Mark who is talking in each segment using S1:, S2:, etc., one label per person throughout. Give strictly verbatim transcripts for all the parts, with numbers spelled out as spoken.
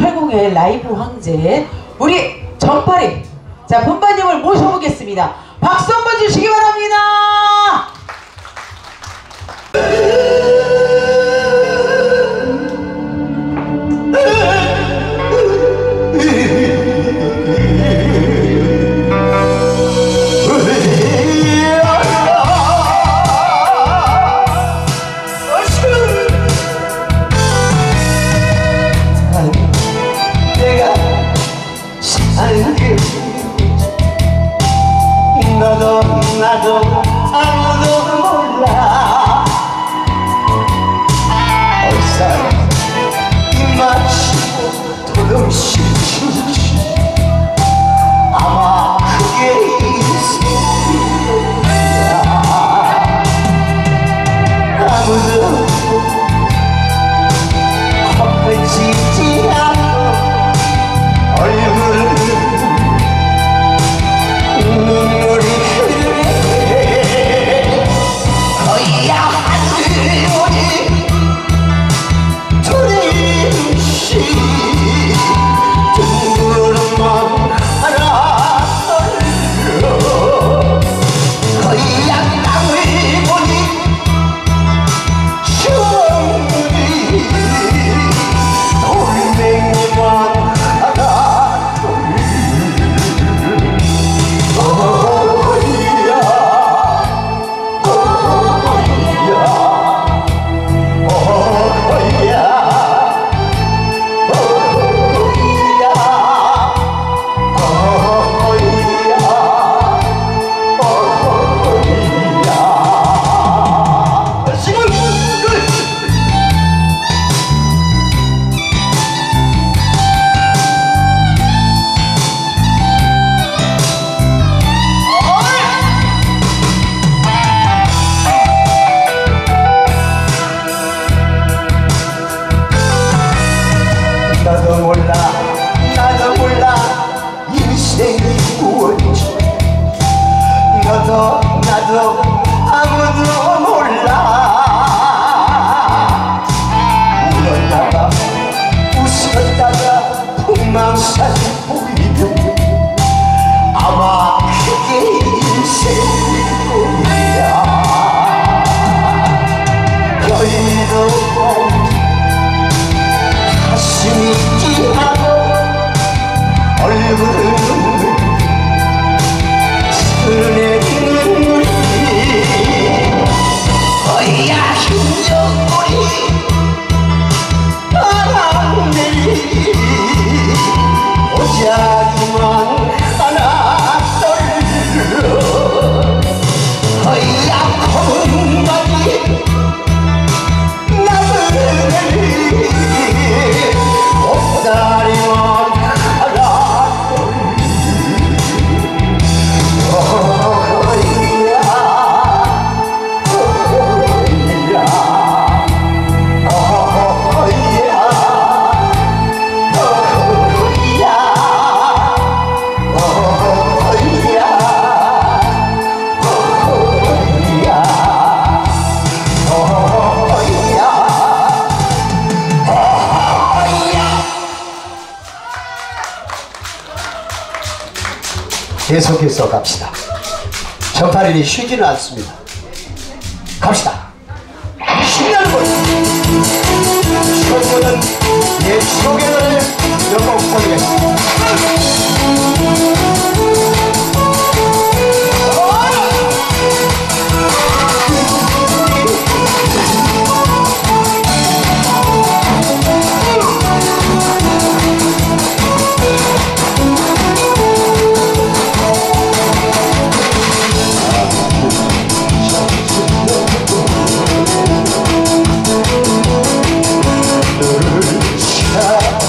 S1: 팔십의 라이브 황제 우리 전파리 자 본반님을 모셔보겠습니다. 박수 한번 주시기 바랍니다.
S2: 나도 나도 아무도 몰라 얼싸 입 맞추고 도둑질 주지 아마 그게 인생이야 아무도 헛되지 않고 얼굴을 눈물이 흐르네 거야 하늘이 두림씨 둥그런 마음 하나 떨려 거야 땅을 보니 추억이 돌멩이만 하나 떨려 나도 몰라 나도 몰라 인생이 무엇인지 너도 나도 아무도 몰라 울었다가 웃었다가 폭망사를 보이면 아마 그게 인생이야 여의도 가슴이 찡하고 얼굴은 눈물 흐르는 눈물이 거야 흰정머리 바람들이 오자기만 하나 떨려 거야 검은 바지 나무늘이 다리만 하나 어이야 어이야 어이야 계속해서 갑시다. 전파리는 쉬지는 않습니다. 갑시다. 신나는 곳 처음보는 내 추억의 노래를 몇곡 부르겠습니다. 차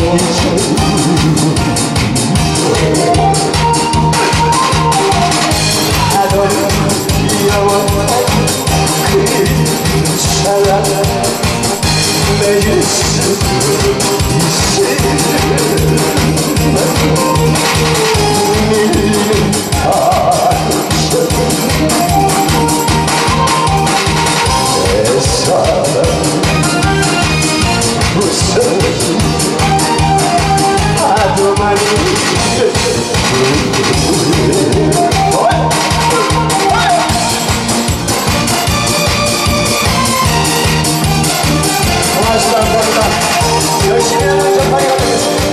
S2: 열심히 하는 전파리가 되겠습니다.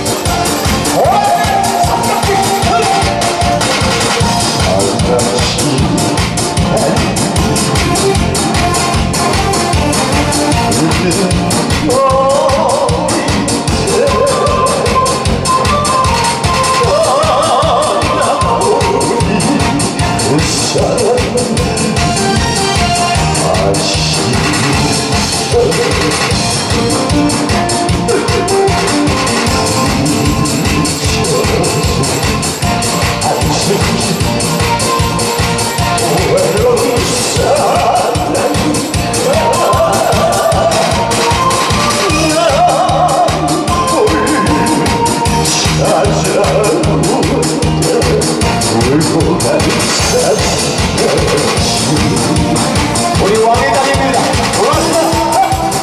S2: 우리 왕의 딸입니다. 고맙습니다.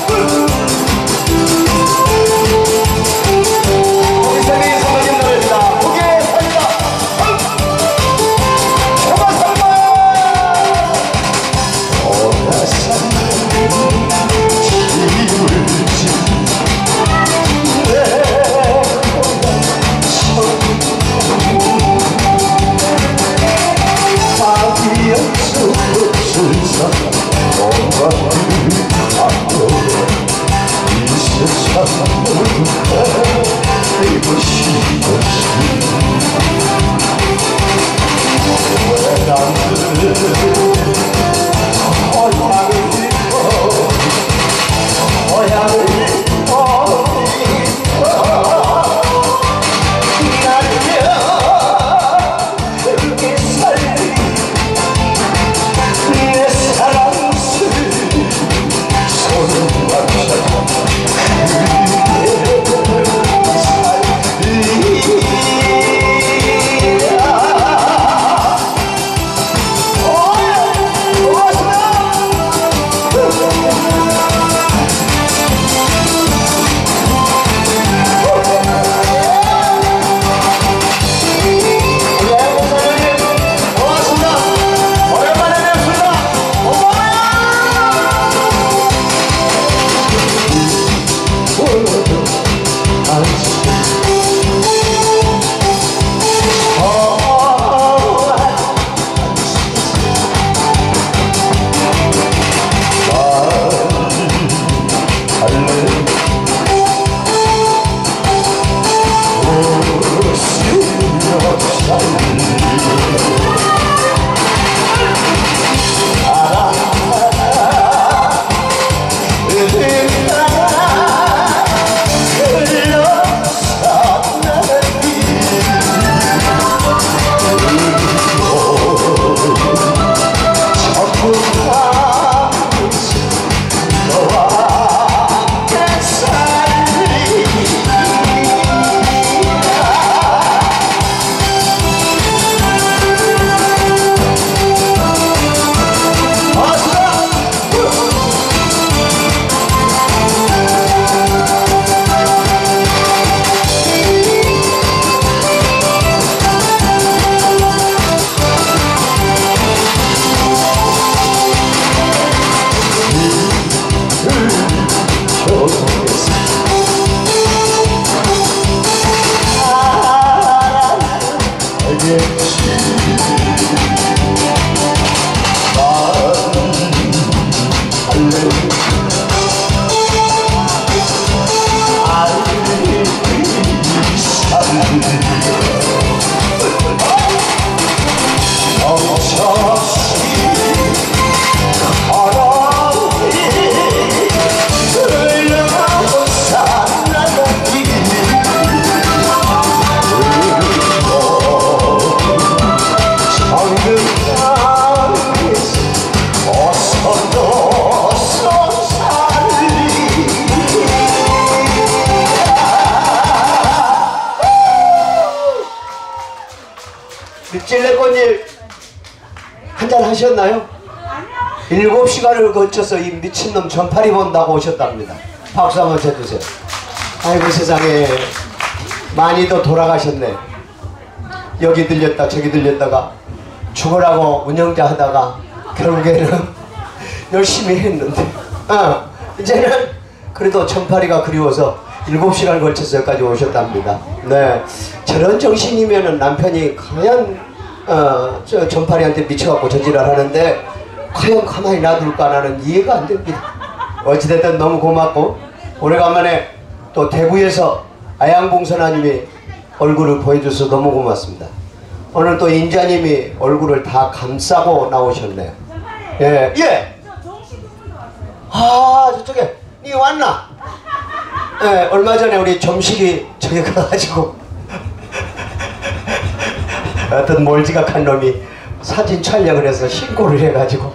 S2: 우리 세계의 선배님 노래입니다. 북의 사이다. 고맙습니다. 오나산 기울지 찔레꽃님 한잔 하셨나요? 일곱 시간을 거쳐서 이 미친놈 전파리 본다고 오셨답니다. 박수 한번 쳐주세요. 아이고 세상에 많이도 돌아가셨네. 여기 들렸다 저기 들렸다가 죽으라고 운영자 하다가 결국에는 열심히 했는데 어, 이제는 그래도 전파리가 그리워서 일곱 시간을 걸쳐서 여기까지 오셨답니다. 네, 저런 정신이면은 남편이 과연 어, 저 전파리한테 미쳐갖고 저지랄 하는데 과연 가만히 놔둘까 나는 이해가 안 됩니다. 어찌됐든 너무 고맙고 오래간만에 또 대구에서 아양봉선아님이 얼굴을 보여줘서 너무 고맙습니다. 오늘 또 인자님이 얼굴을 다 감싸고 나오셨네요. 예, 예. 아, 저쪽에 니 왔나? 예, 얼마 전에 우리 점식이 저기 가가지고 어떤 몰지각한 놈이 사진 촬영을 해서 신고를 해가지고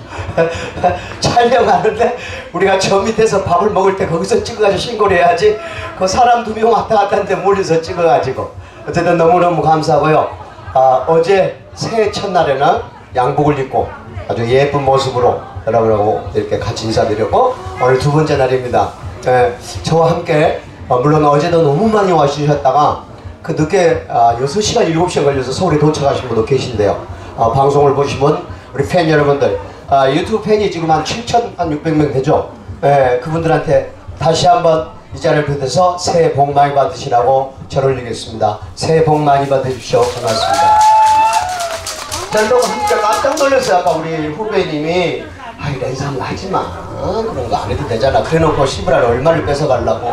S2: 촬영하는데 우리가 저 밑에서 밥을 먹을 때 거기서 찍어가지고 신고를 해야지 그 사람 두 명 왔다 갔다 하는데 멀리서 찍어가지고 어쨌든 너무너무 감사하고요. 아, 어제 새해 첫날에는 양복을 입고 아주 예쁜 모습으로 여러분하고 이렇게 같이 인사드렸고 오늘 두 번째 날입니다. 예, 저와 함께 어, 물론 어제도 너무 많이 와주셨다가 그 늦게 아, 여섯 시간 일곱 시간 걸려서 서울에 도착하신 분도 계신데요. 어, 방송을 보시면 우리 팬 여러분들 아, 유튜브 팬이 지금 한 칠천육백 명 되죠. 예, 그분들한테 다시 한번 이 자리를 빌어서 새해 복 많이 받으시라고 절 올리겠습니다. 새해 복 많이 받으십시오. 반갑습니다. 저도 진짜 깜짝 놀랐어요. 아까 우리 후배님이 아이 이런 이상 하지마 어? 그런 거 안 해도 되잖아 그래놓고 시브랄 얼마를 뺏어가려고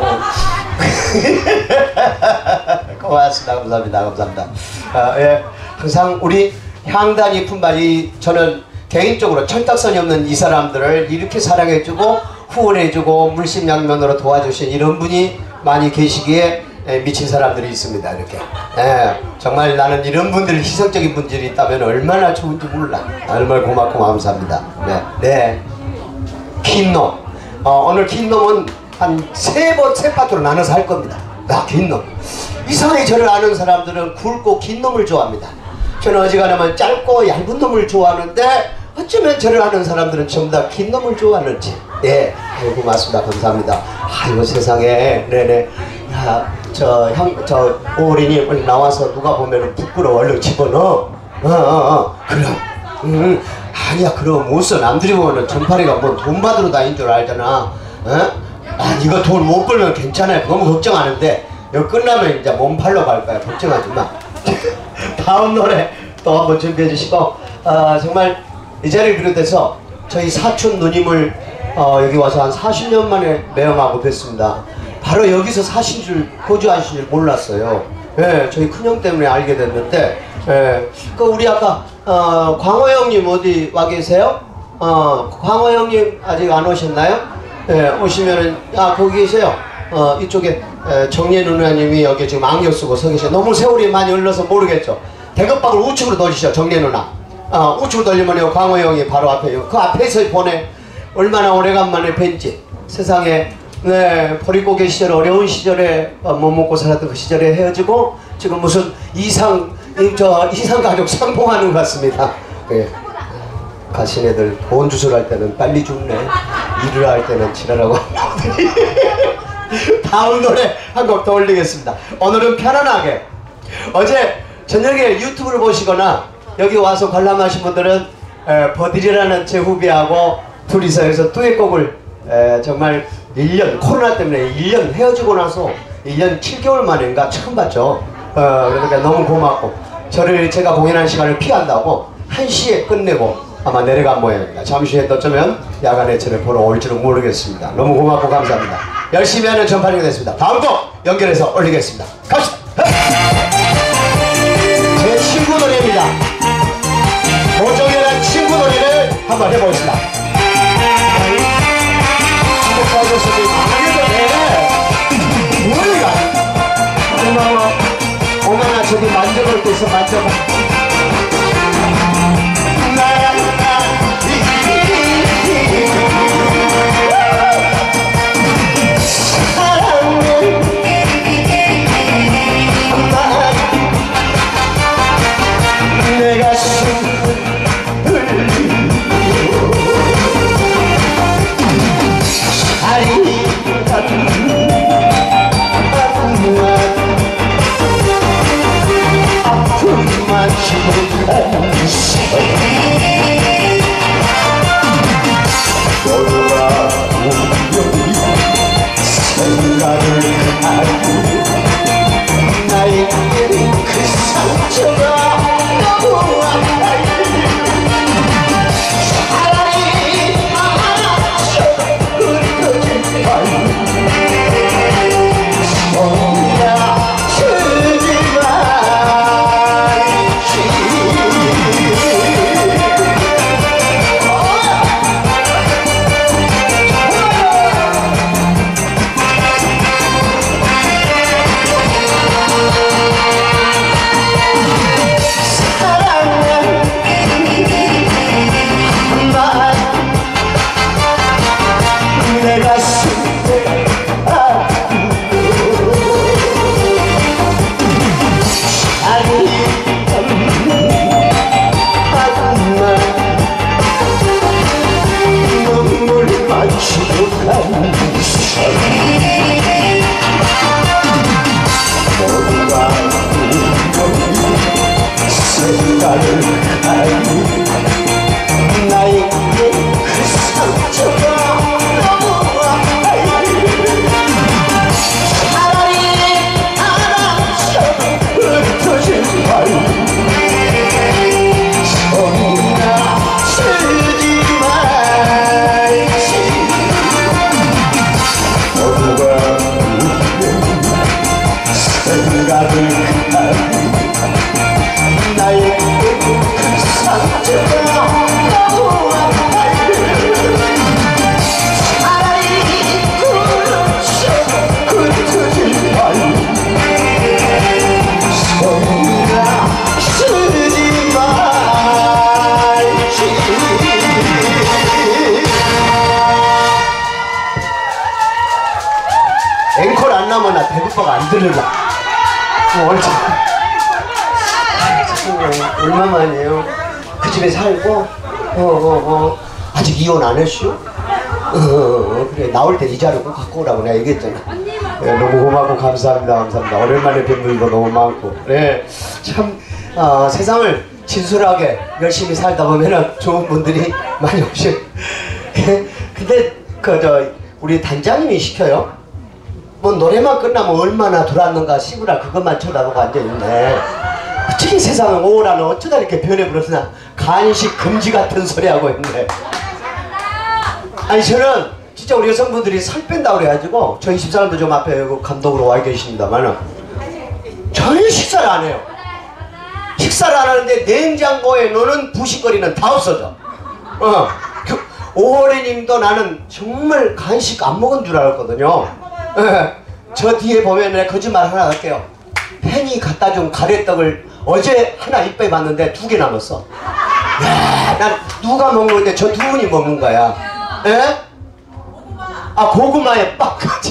S2: 고맙습니다. 감사합니다. 감사합니다. 아, 예. 항상 우리 향단이 품바이 저는 개인적으로 철딱선이 없는 이 사람들을 이렇게 사랑해주고 후원해주고 물심양면으로 도와주신 이런 분이 많이 계시기에 에, 미친 사람들이 있습니다. 이렇게 에, 정말 나는 이런 분들 희생적인 분들이 있다면 얼마나 좋은지 몰라. 얼마나 고맙고 감사합니다. 네, 네. 긴놈 어, 오늘 긴놈은 한 세 번 세 파트로 나눠서 할 겁니다. 아, 긴놈 이상하게 저를 아는 사람들은 굵고 긴 놈을 좋아합니다. 저는 어지간하면 짧고 얇은 놈을 좋아하는데 어쩌면 저를 아는 사람들은 전부 다 긴 놈을 좋아하는지. 예, 아이고 고맙습니다. 감사합니다. 아이고 세상에. 네네. 야, 저 형, 저 오린이 빨리 나와서 누가 보면은 부끄러워 얼른 집어넣어. 어, 어, 어. 그럼. 음, 아니야 그럼 무슨 남들이 보면은 전파리가 뭐 돈 받으러 다닌 줄 알잖아. 어? 아, 이거 돈 못 벌면 괜찮아요. 그거는 걱정 안 하는데 이거 끝나면 이제 몸 팔러 갈 거야. 걱정하지 마. 다음 노래 또 한번 준비해 주시고 아, 정말 이 자리를 비롯해서 저희 사촌 누님을 어, 여기 와서 한 사십 년 만에 매형하고 뵀습니다. 바로 여기서 사신 줄 거주하신 줄 몰랐어요. 예, 저희 큰형 때문에 알게 됐는데 예, 그 우리 아까 어, 광호 형님 어디 와 계세요? 어, 광호 형님 아직 안 오셨나요? 예, 오시면은 아 거기 계세요. 어, 이쪽에 에, 정예 누나님이 여기 지금 안경 쓰고 서 계셔. 너무 세월이 많이 흘러서 모르겠죠. 대급박을 우측으로 돌리시죠. 정예 누나. 어, 우측으로 돌리면 요 광호 형이 바로 앞에 요. 그 앞에서 보내. 얼마나 오래간만에 뵌지. 세상에 네 보릿고개 시절 어려운 시절에 어, 못 먹고 살았던 그 시절에 헤어지고 지금 무슨 이상 이, 저 이상 가족 상봉하는 것 같습니다. 네. 가신 애들 돈 주술할 때는 빨리 죽네. 일을 할 때는 지랄하고 다음 노래 한 곡 더 올리겠습니다. 오늘은 편안하게 어제 저녁에 유튜브를 보시거나 여기 와서 관람하신 분들은 에, 버들이라는 제 후배하고 둘이서 해서 듀엣곡을 에, 정말 일 년 코로나 때문에 일 년 헤어지고 나서 일 년 칠 개월 만인가 처음 봤죠. 어, 그러니까 너무 고맙고 저를 제가 공연한 시간을 피한다고 한 시에 끝내고 아마 내려간 모양입니다. 잠시 후에 어쩌면 야간에 저를 보러 올지는 모르겠습니다. 너무 고맙고 감사합니다. 열심히 하는 전파리가 됐습니다. 다음 곡 연결해서 올리겠습니다. 갑시다. 제 친구 노래입니다. 고정이라는 친구 노래를 한번 해보겠습니다. 한국사교수님 안 해도 돼. 뭐야? 고마워. 어머나 저기 만져볼 때 있어. 만져봐. 내가 가득한 나의 그 상처가 너무 아파요. 차라리 그렇죠 그쳐질 말 소리가 쓰지 말지. 앵콜 안 나면 나 배고파가 안 들으려. 어, 얼참. 얼마만이에요? 그 집에 살고, 어, 어, 어. 아직 이혼 안 했슈? 어, 어, 어. 그래, 나올 때 이 자료 꼭 갖고 오라고 내가 얘기했잖아. 네, 너무 고맙고 감사합니다, 감사합니다. 오랜만에 뵙는 일도 너무 많고. 네, 참, 어, 세상을 진솔하게 열심히 살다 보면은 좋은 분들이 많이 오셔. 근데, 그, 저, 우리 단장님이 시켜요. 뭐 노래만 끝나면 얼마나 들어왔는가 시구라 그것만 쳐다보고 앉아있네. 어떻게 세상은 오라는 어쩌다 이렇게 변해버렸나. 간식 금지 같은 소리 하고 있네. 아니 저는 진짜 우리 여성분들이 살 뺀다고 그래가지고 저희 집사람도 좀 앞에 감독으로 와 계십니다만은 전혀 식사를 안 해요. 식사를 안 하는데 냉장고에 놓는 부식거리는 다 없어져. 어. 오호래님도 나는 정말 간식 안 먹은 줄 알았거든요. 예. 저 뒤에 보면 내가 거짓말 하나 할게요. 팬이 갖다 준 가래떡을 어제 하나 입에 봤는데 두 개 남았어. 야, 난 누가 먹는 건데 저 두 분이 먹는 거야. 예? 아, 고구마에 빵까지.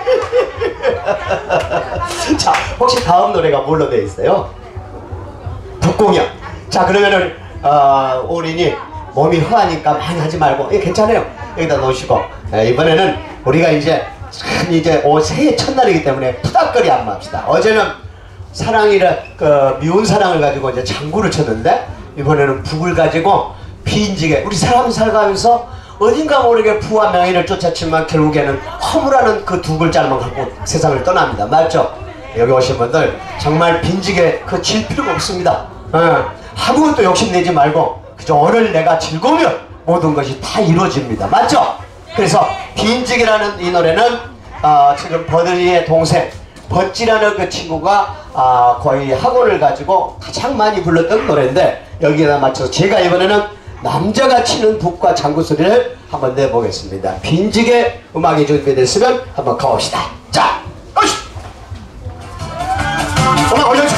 S2: 자, 혹시 다음 노래가 뭘로 되어 있어요? 북공연. 자, 그러면은 어, 올인이 몸이 허하니까 많이 하지 말고, 예, 괜찮아요. 여기다 놓으시고, 예, 이번에는 우리가 이제 참 이제 오 새해 첫날이기 때문에 푸닥거리 안무 합시다. 어제는 사랑이라 그 미운 사랑을 가지고 이제 장구를 쳤는데 이번에는 북을 가지고 비인지게 우리 사람 살아가면서 어딘가 모르게 부와 명예를 쫓았지만 결국에는 허무라는 그 두 글자만 갖고 세상을 떠납니다. 맞죠? 여기 오신 분들 정말 빈지게 그 질 필요가 없습니다. 어, 아무것도 욕심내지 말고 그저 오늘 내가 즐거우면 모든 것이 다 이루어집니다. 맞죠? 그래서 빈지기라는 이 노래는 어, 지금 버들리의 동생 버찌라는 그 친구가 어, 거의 학원을 가지고 가장 많이 불렀던 노래인데 여기에다 맞춰서 제가 이번에는 남자가 치는 북과 장구 소리를 한번 내보겠습니다. 빈지게 음악이 준비됐으면 한번 가봅시다. 자, 어이씨! 음악 올려줘!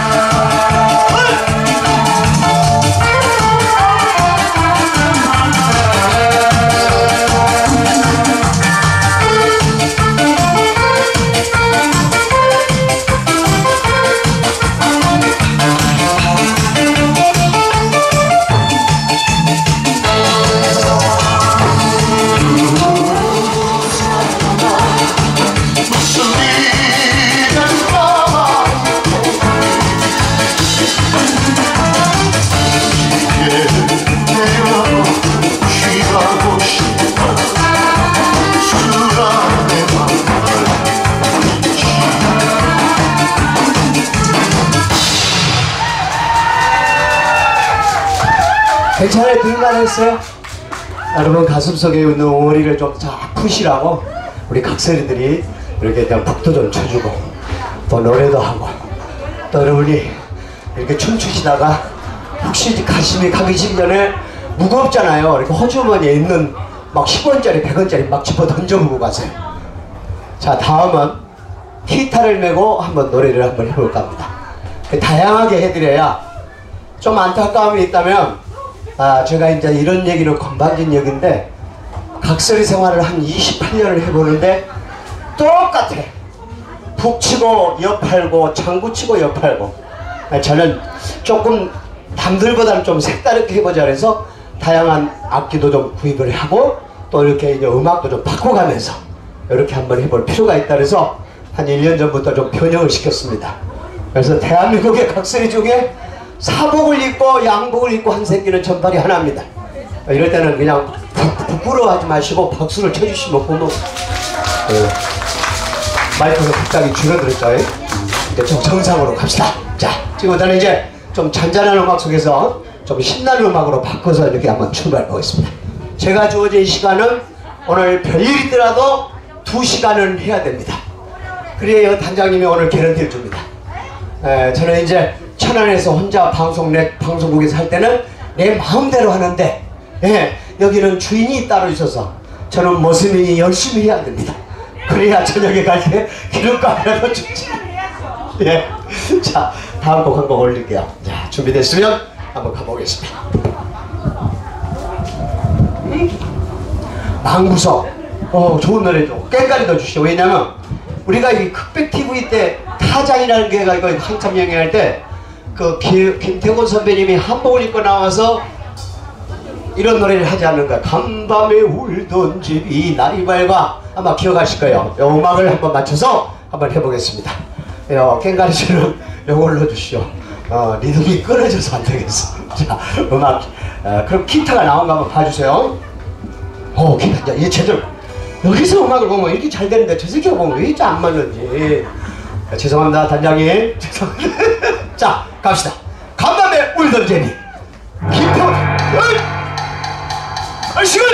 S2: 괜찮아요? 들만했어요? 여러분 가슴속에 있는 옹호리를 좀 쫙 푸시라고 우리 각설이들이 이렇게 그냥 북도 좀 쳐주고 또 노래도 하고 또 여러분이 이렇게 춤추시다가 혹시 가심이 가기 전에 무겁잖아요. 이렇게 호주머니에 있는 막 십 원짜리 백 원짜리 막 집어 던져보고 가세요. 자, 다음은 기타를 메고 한번 노래를 한번 해볼까 합니다. 다양하게 해드려야 좀 안타까움이 있다면 아, 제가 이제 이런 얘기는 건방진 얘기인데 각설이 생활을 한 이십팔 년을 해보는데 똑같아. 북치고 옆팔고 장구치고 옆팔고. 저는 조금 남들보다는 좀 색다르게 해보자 그래서 다양한 악기도 좀 구입을 하고 또 이렇게 이제 음악도 좀 바꿔가면서 이렇게 한번 해볼 필요가 있다 그래서 한 일 년 전부터 좀 변형을 시켰습니다. 그래서 대한민국의 각설이 중에 사복을 입고 양복을 입고 한 새끼는 전발이 하나입니다. 이럴 때는 그냥 부, 부끄러워하지 마시고 박수를 쳐주시면 보면 네. 마이크가 갑자기 줄어들었죠. 이제 좀 정상으로 갑시다. 자, 지금부터는 이제 좀 잔잔한 음악 속에서 좀 신나는 음악으로 바꿔서 이렇게 한번 출발해 보겠습니다. 제가 주어진 시간은 오늘 별일 있더라도 두 시간은 해야 됩니다. 그래야 단장님이 오늘 개런티를 줍니다. 에, 저는 이제 천안에서 혼자 방송 내 방송국에서 할 때는 내 마음대로 하는데, 예, 여기는 주인이 따로 있어서 저는 머슴이 열심히 해야 됩니다. 그래야 저녁에 갈 때 기름값이라도 주지. 예. 자, 다음 곡 한 곡 올릴게요. 자, 준비됐으면 한번 가보겠습니다. 망부석. 어, 좋은 노래죠. 깽가리 넣어주시죠. 왜냐면 우리가 이 흑백 티비 때 타장이라는 게가 이거 한참 영위할 때 그 김태곤 선배님이 한복을 입고 나와서 이런 노래를 하지 않는가. 간밤에 울던 집이 날이 밝아. 아마 기억하실 거예요. 이 음악을 한번 맞춰서 한번 해보겠습니다. 요 깽가리처럼 요걸 넣어주시오. 어, 리듬이 끊어져서 안 되겠어. 자, 음악. 어, 그럼 기타가 나온 거 한번 봐주세요. 오, 기타. 얘 제대로. 여기서 음악을 보면 이렇게 잘 되는데 저 새끼가 보면 왜 이렇게 안 맞는지. 자, 죄송합니다, 단장님. 죄송합니다. 자, 갑시다. 간밤에 울던 제니. 김태훈. 어이! 시간!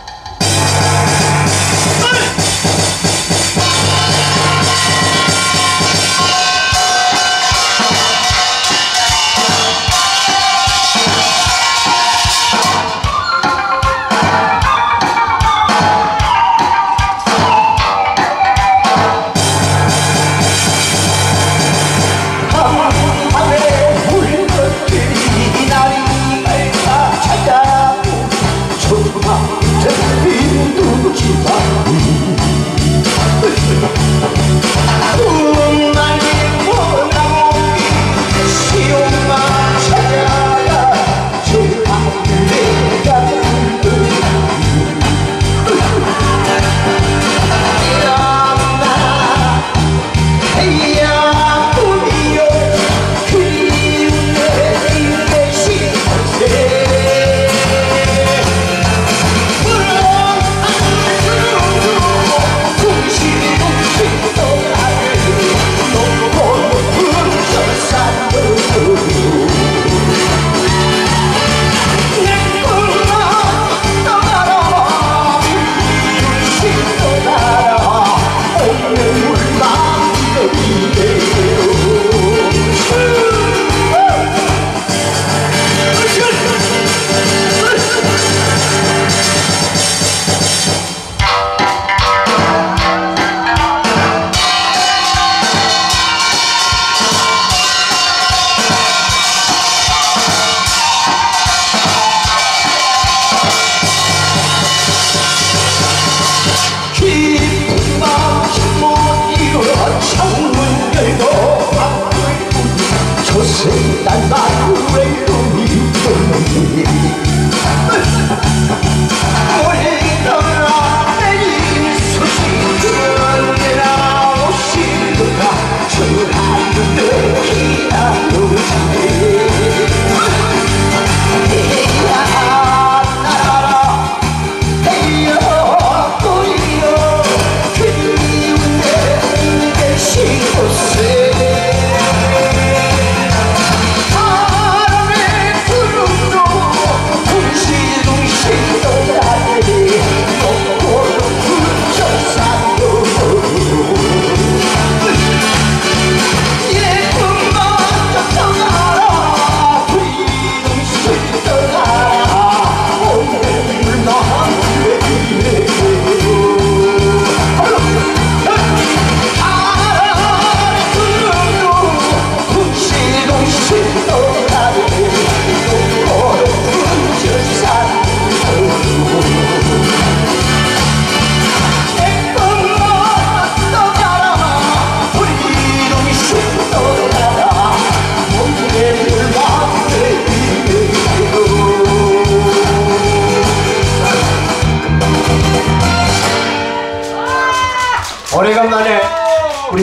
S2: 오래간만에 우리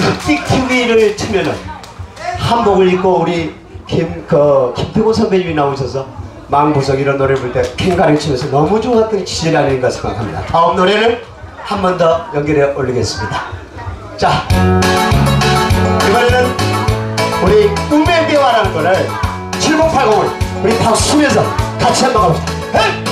S2: 흑빅티비를 치면은 한복을 입고 우리 김, 그, 김태곤 선배님이 나오셔서 망부석 이런 노래 부를 때 캥가리 치면서 너무 좋았던 시절이 아닌가 생각합니다. 다음 노래는 한 번 더 연결해 올리겠습니다. 자, 이번에는 우리 꿈의대화라는 거를 칠공팔공을 우리 박수 치면서 같이 한번 가봅시다. 헤이!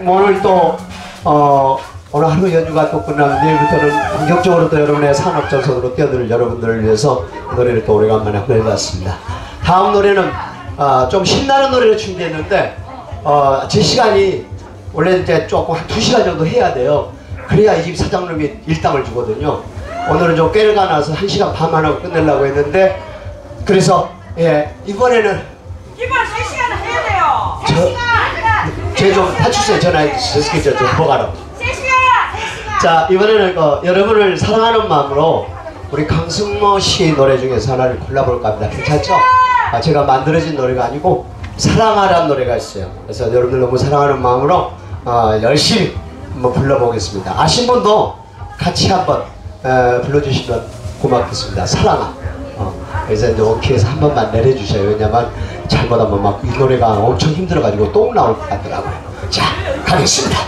S2: 오늘 또 어, 오늘 하루 연휴가 또 끝나면 내일부터는 본격적으로 또 여러분의 산업전선으로 뛰어들 여러분들을 위해서 노래를 또 오래간만에 한번 해봤습니다. 다음 노래는 어, 좀 신나는 노래를 준비했는데 어, 제 시간이 원래 이제 조금 한 두 시간 정도 해야 돼요. 그래야 이 집 사장님이 일당을 주거든요. 오늘은 좀 깨가 나서 한 시간 반만 하고 끝내려고 했는데 그래서 예 이번에는
S3: 이번 세 시간 해야 돼요.
S2: 저, 제좀 파출소에 전화해 주세요. 저, 저 보가로.
S3: 세 시간. 세 시간.
S2: 자 이번에는 어, 여러분을 사랑하는 마음으로 우리 강승모 씨 노래 중에서 하나를 골라볼까 합니다. 괜찮죠? 아, 제가 만들어진 노래가 아니고 사랑하라는 노래가 있어요. 그래서 여러분들 너무 사랑하는 마음으로 어, 열심히 한번 불러보겠습니다. 아신 분도 같이 한번 어, 불러주시면 고맙겠습니다. 사랑아. 어, 그래서 이제 오케이에서 한 번만 내려주세요. 왜냐면 잘못하면 막 이 노래가 엄청 힘들어가지고 똥 나올 것 같더라고요. 자, 가겠습니다.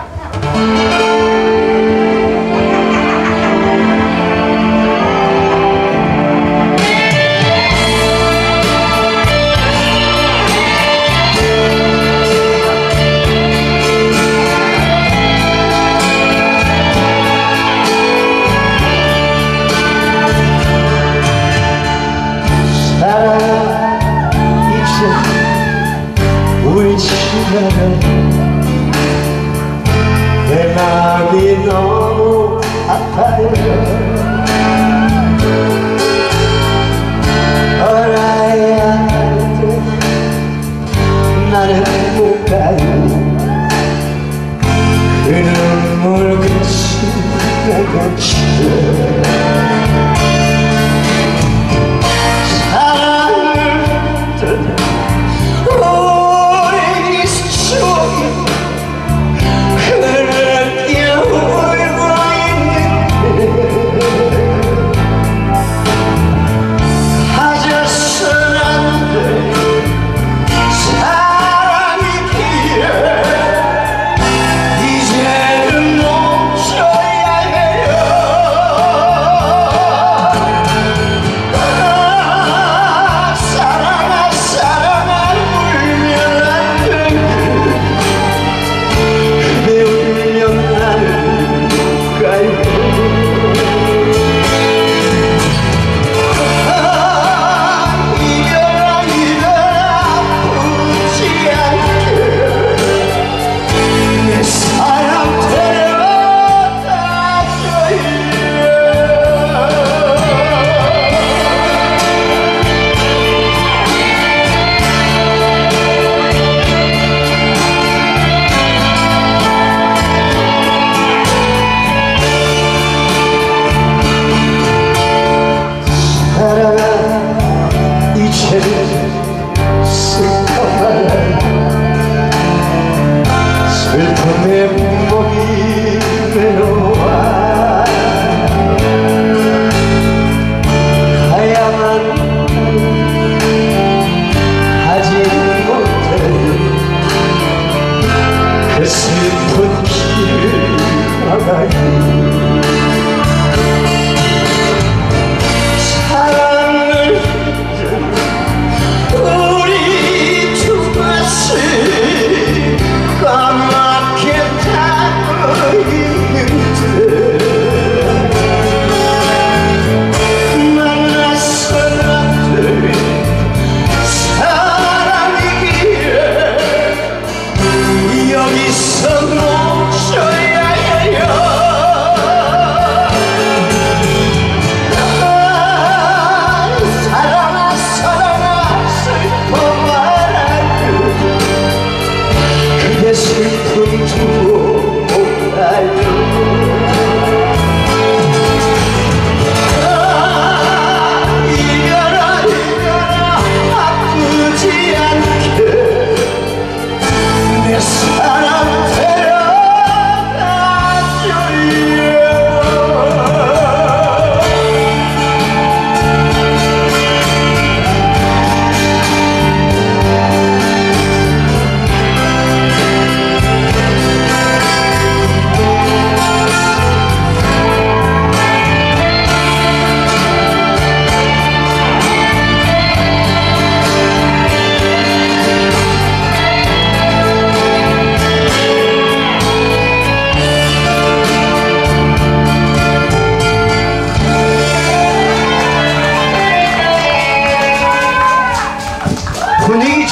S2: 내 마음이 너무 아파요. 알아야 하는데 나는 못 가요. 그 눈물 끝이 내가 지워 사랑을 들어 이제는 멈춰야 해요.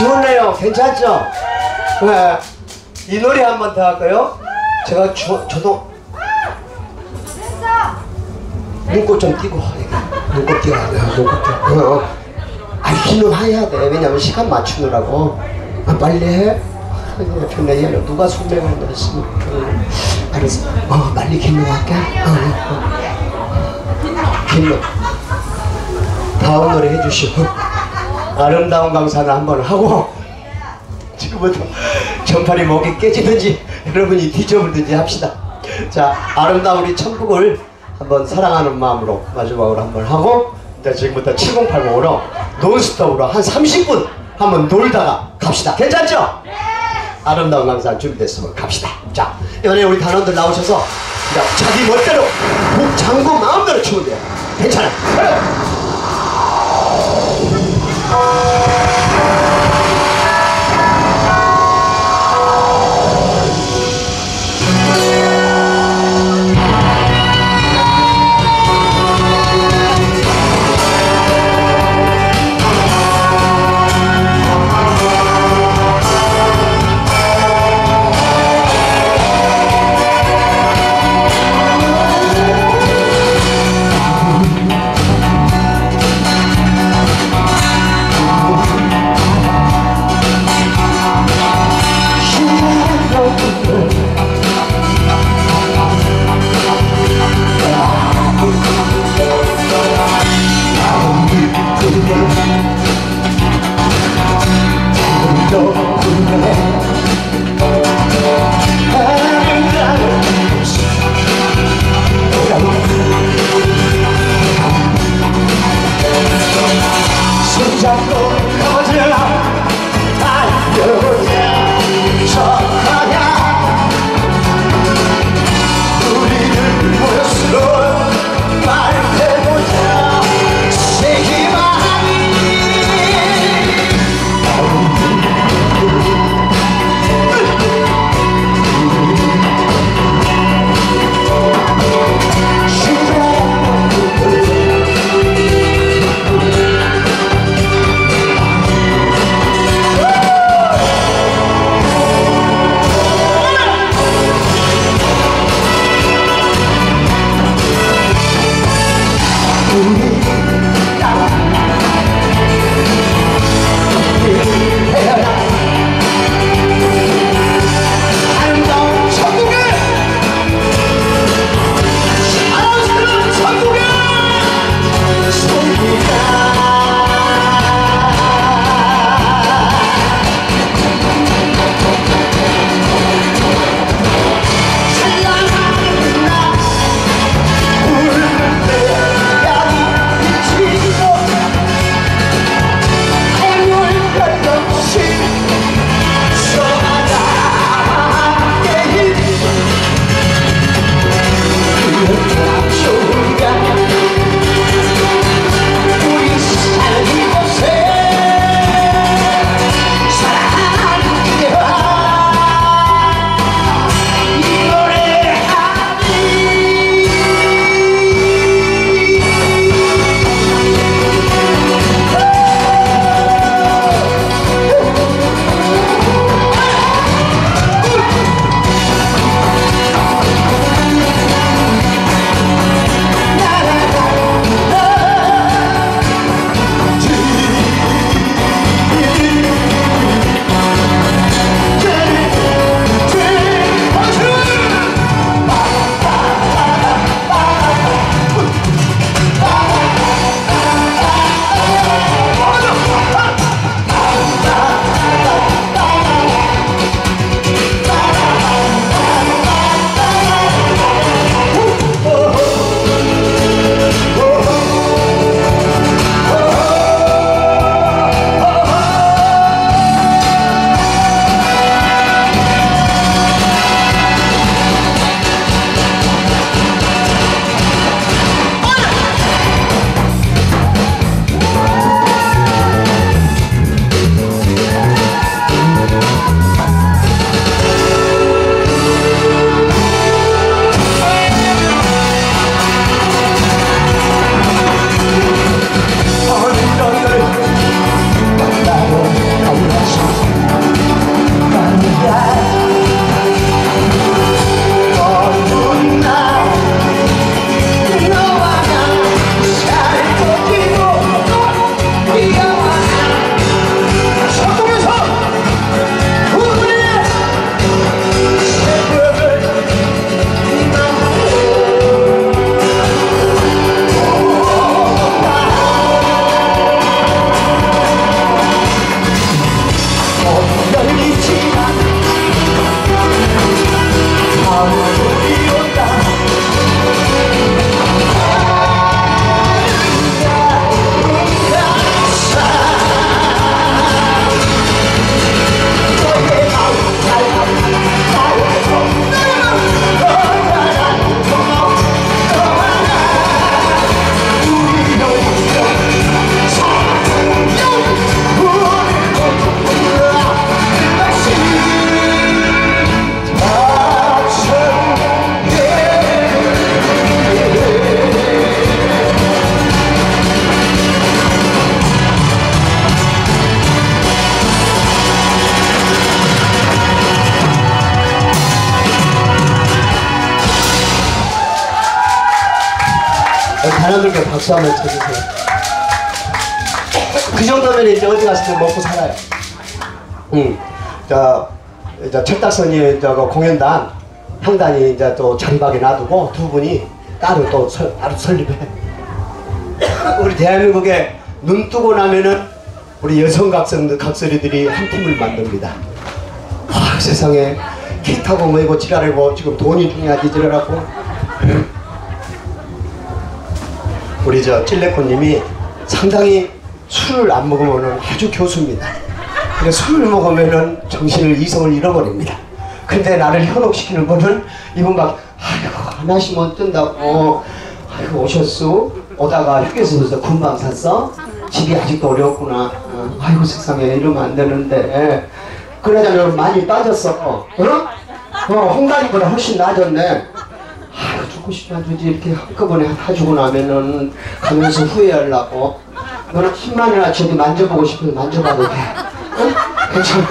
S2: 좋네요. 괜찮죠? 네. 이 노래 한 번 더 할까요? 제가 주, 저도 눈꽃 좀 띄고 눈꽃 띄워야 돼요. 눈꽃 띄워. 어. 아, 기는 해야 돼. 왜냐면 시간 맞추느라고. 아, 빨리 해. 편하게 하려. 누가 소맥을 넣었으면 알았어. 어, 빨리 기는 할게. 어, 어. 기는 다음 노래 해주시오. 아름다운 강산을 한번 하고 지금부터 전팔이 목이 깨지든지 여러분이 뒤져보든지 합시다. 자, 아름다운 우리 천국을 한번 사랑하는 마음으로 마지막으로 한번 하고 이제 지금부터 칠공팔공으로 논스톱으로 한 삼십 분 한번 놀다가 갑시다. 괜찮죠? 아름다운 강산 준비됐으면 갑시다. 자, 이번에 우리 단원들 나오셔서 그냥 자기 멋대로 목 잠고 마음대로 추면 돼요. 괜찮아요. 단원들께 박수 한번 쳐주세요. 그 정도면 이제 어디 갔을 때 먹고 살아요. 응. 저, 저 철딱선이 저거 공연단, 향단이 이제 또 자리박에 놔두고 두 분이 따로 또 설, 따로 설립해. 우리 대한민국에 눈 뜨고 나면은 우리 여성 각성, 각설이들이 한 팀을 만듭니다. 아, 세상에 키 타고 뭐이고 지랄하고 지금 돈이 중요하지 지랄하고. 우리 저 찔레코님이 상당히 술을 안 먹으면은 아주 교수입니다. 근데 술을 먹으면은 정신을 이성을 잃어버립니다. 근데 나를 현혹시키는 거는 이분 막 아이고 하나씩 못 뜬다고 아이고 오셨어? 오다가 휴게소에서 군방 샀어? 집이 아직도 어려웠구나. 어, 아이고 세상에 이러면 안 되는데. 그러자 많이 빠졌어. 어? 어, 홍다리보다 훨씬 나아졌네. 아이고 죽고 싶나 주지 이렇게 한꺼번에 다 주고 나면은 가면서 후회하려고. 너는 힘만이나 저기 만져보고 싶으면 만져봐도 돼. 어? 괜찮아.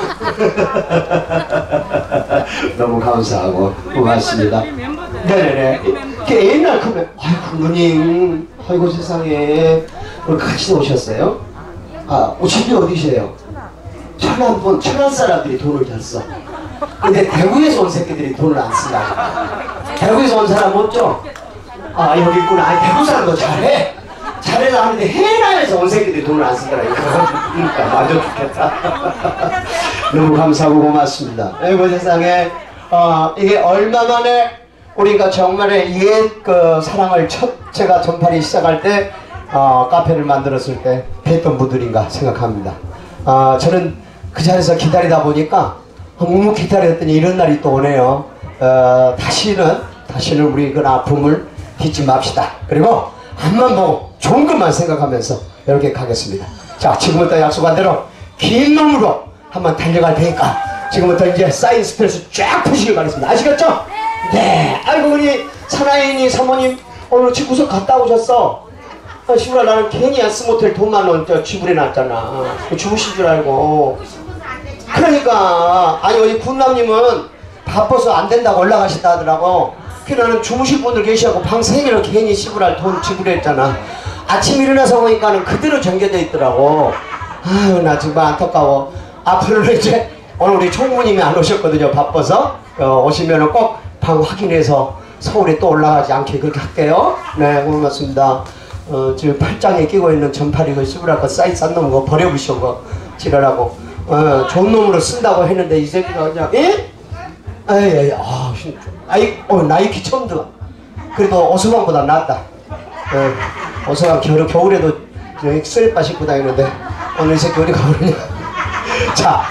S2: 너무 감사하고 고맙습니다. 네네네. 옛날 그러면 아이고 누님 아이고 세상에 오늘 같이 오셨어요? 아 집이 어디세요? 천안 분 천안 사람들이 돈을 잘 써. 근데 대구에서 온 새끼들이 돈을 안 쓴다. 대구에서 온 사람 없죠? 아 여기 있구나. 아니 대구 사람도 잘해. 잘해서 하는데 해남에서 온 새끼들이 돈을 안 쓰더라. 그러니까 맞아 죽겠다. 너무 감사하고 고맙습니다. 아이고 세상에 어, 이게 얼마 만에 우리가 정말의 옛 그 사랑을 첫 제가 전파리 시작할 때 어, 카페를 만들었을 때 뵀던 분들인가 생각합니다. 어, 저는 그 자리에서 기다리다 보니까 너무 기다렸더니 이런 날이 또 오네요. 어, 다시는 다시는 우리 그 아픔을 잊지 맙시다. 그리고 앞만 보고 좋은 것만 생각하면서 이렇게 가겠습니다. 자 지금부터 약속한 대로 긴 놈으로 한번 달려갈 테니까 지금부터 이제 사인 스트레스 쫙 푸시길 바라겠습니다. 아시겠죠? 네. 아이고 우리 사나이니 사모님 오늘 집구석 갔다 오셨어. 아, 시부라 나는 괜히 안스모텔 돈만 원 지불해놨잖아. 주무신 줄 알고. 그러니까 아니 우리 군남님은 바빠서 안 된다고 올라가신다 하더라고. 그래 나는 주무실 분들 계시고 방 세 개를 괜히 시부랄 돈 지불했잖아. 아침 일어나서 보니까는 그대로 전개되어 있더라고. 아유 나 정말 안타까워. 앞으로는 이제 오늘 우리 총무님이 안 오셨거든요. 바빠서 어, 오시면은 꼭 방 확인해서 서울에 또 올라가지 않게 그렇게 할게요. 네 고맙습니다. 어, 지금 팔짱에 끼고 있는 전파리 그 시부랄 거 사이즈 싼 놈 거 버려부셔고 지랄하고 어, 좋은 놈으로 쓴다고 했는데 이 새끼가 그냥 예? 에이 아 아이 어 나이키 처음 들어. 그래도 어서방보다 낫다. 어, 어서방 겨울 겨울에도 슬리퍼 신고 다니는데 오늘 이 새끼 어디 가버리냐. 자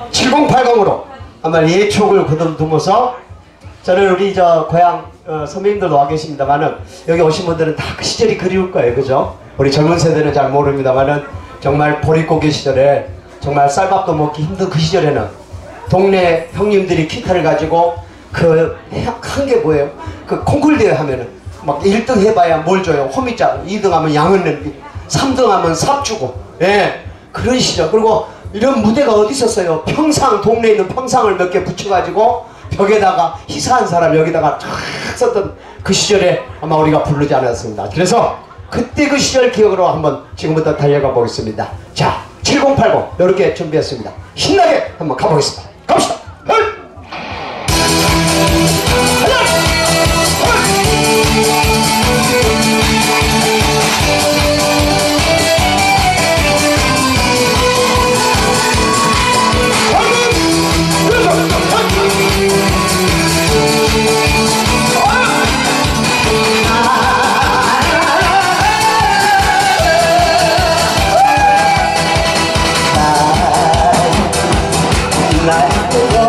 S2: 칠공팔공으로 아마 예촉을 거듭두면서 저는 우리 저 고향 어, 선배님들도 와 계십니다만은 여기 오신 분들은 다 그 시절이 그리울 거예요. 그죠? 우리 젊은 세대는 잘 모릅니다만은 정말 보릿고개 시절에 정말 쌀밥도 먹기 힘든 그 시절에는 동네 형님들이 기타를 가지고 그 한 게 뭐예요? 그 콩쿨 대회 하면은 막 일 등 해봐야 뭘 줘요? 호미자. 이 등 하면 양은 냄비. 삼 등 하면 삽 주고. 예. 그런 시절. 그리고 이런 무대가 어디 있었어요? 평상, 동네에 있는 평상을 몇 개 붙여가지고 벽에다가 희사한 사람 여기다가 쫙 썼던 그 시절에 아마 우리가 부르지 않았습니다. 그래서 그때 그 시절 기억으로 한번 지금부터 달려가 보겠습니다. 자, 칠공팔공 이렇게 준비했습니다. 신나게 한번 가보겠습니다. 갑시다. 헐! Night.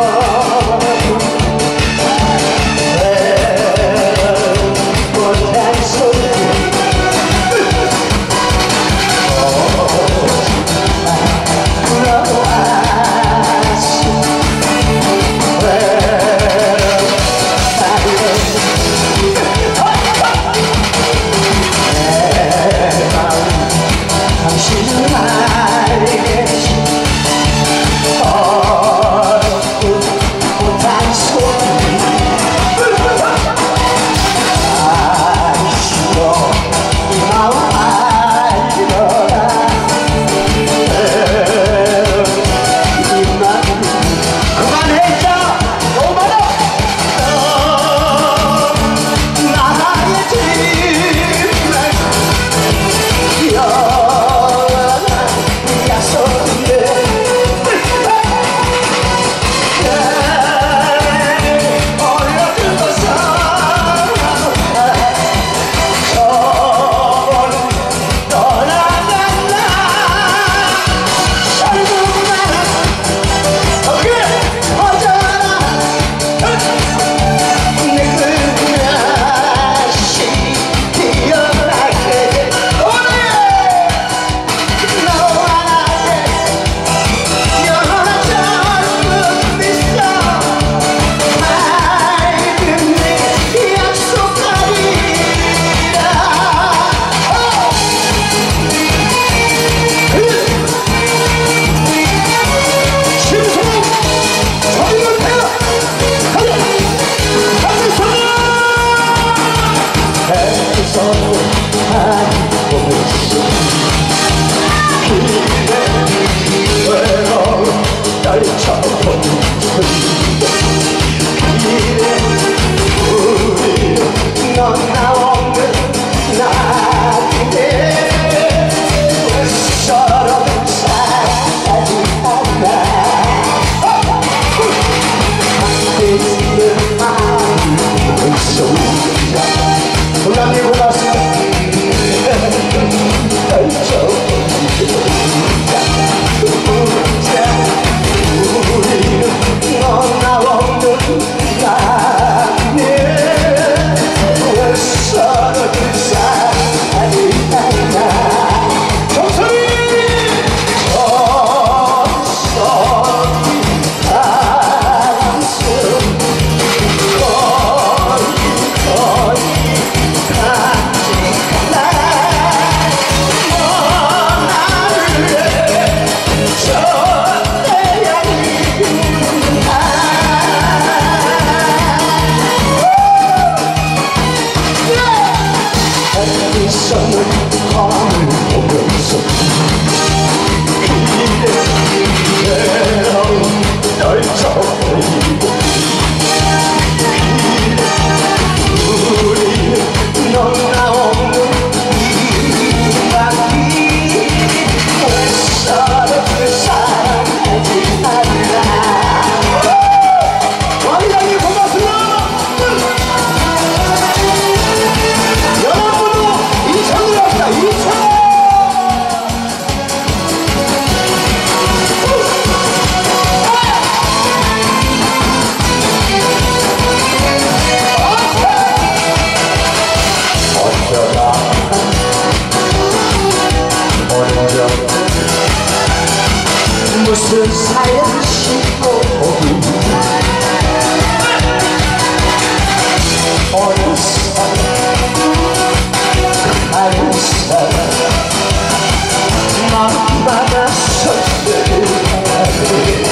S2: 밤을 보면서 외로운 널 저버리고 우리 넌 나 없는 이 밤이 왜 서로를 사랑하지 않나. 왕장님 고맙습니다. 여러분도 이천으로 합시다. 이천. 어쩌다 먼저 무슨 사연 싣고 오긴 어느새 다른 사람 마음마다 설득하네.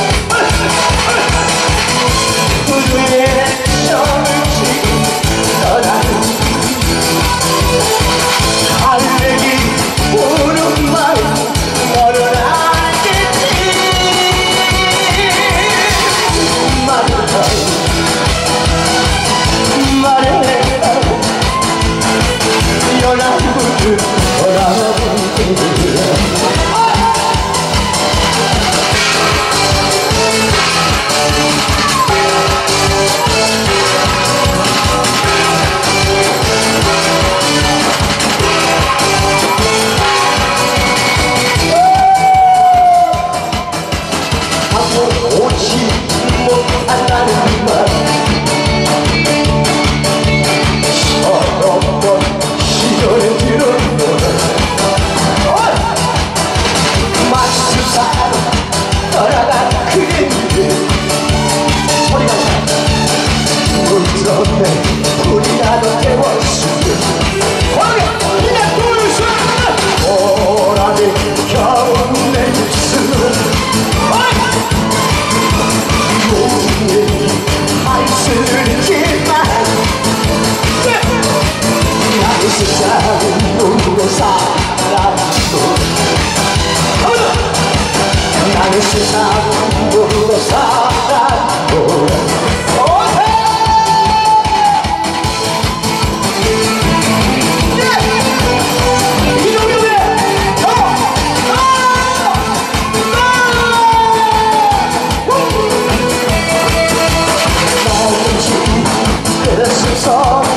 S2: 우리의 정을 지고 떠나는 달래기 우는 마음 너는 알겠지. 말해라 말해라 연합을 돌아보게. 오지 못한다는 말 서럽던 시절에 들었노라. 마수사로 떠나간 그림들 소리가 물들었네. 불이라도 태웠으면 그냥 돌수 오라비 겨운 내 입술은 알쓰지만 나의 세상은 누구의 사랑도 나의 세상은 누구의 사랑도 그래서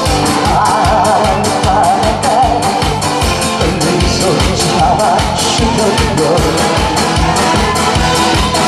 S2: 아빠가 내 손 잡아주던 걸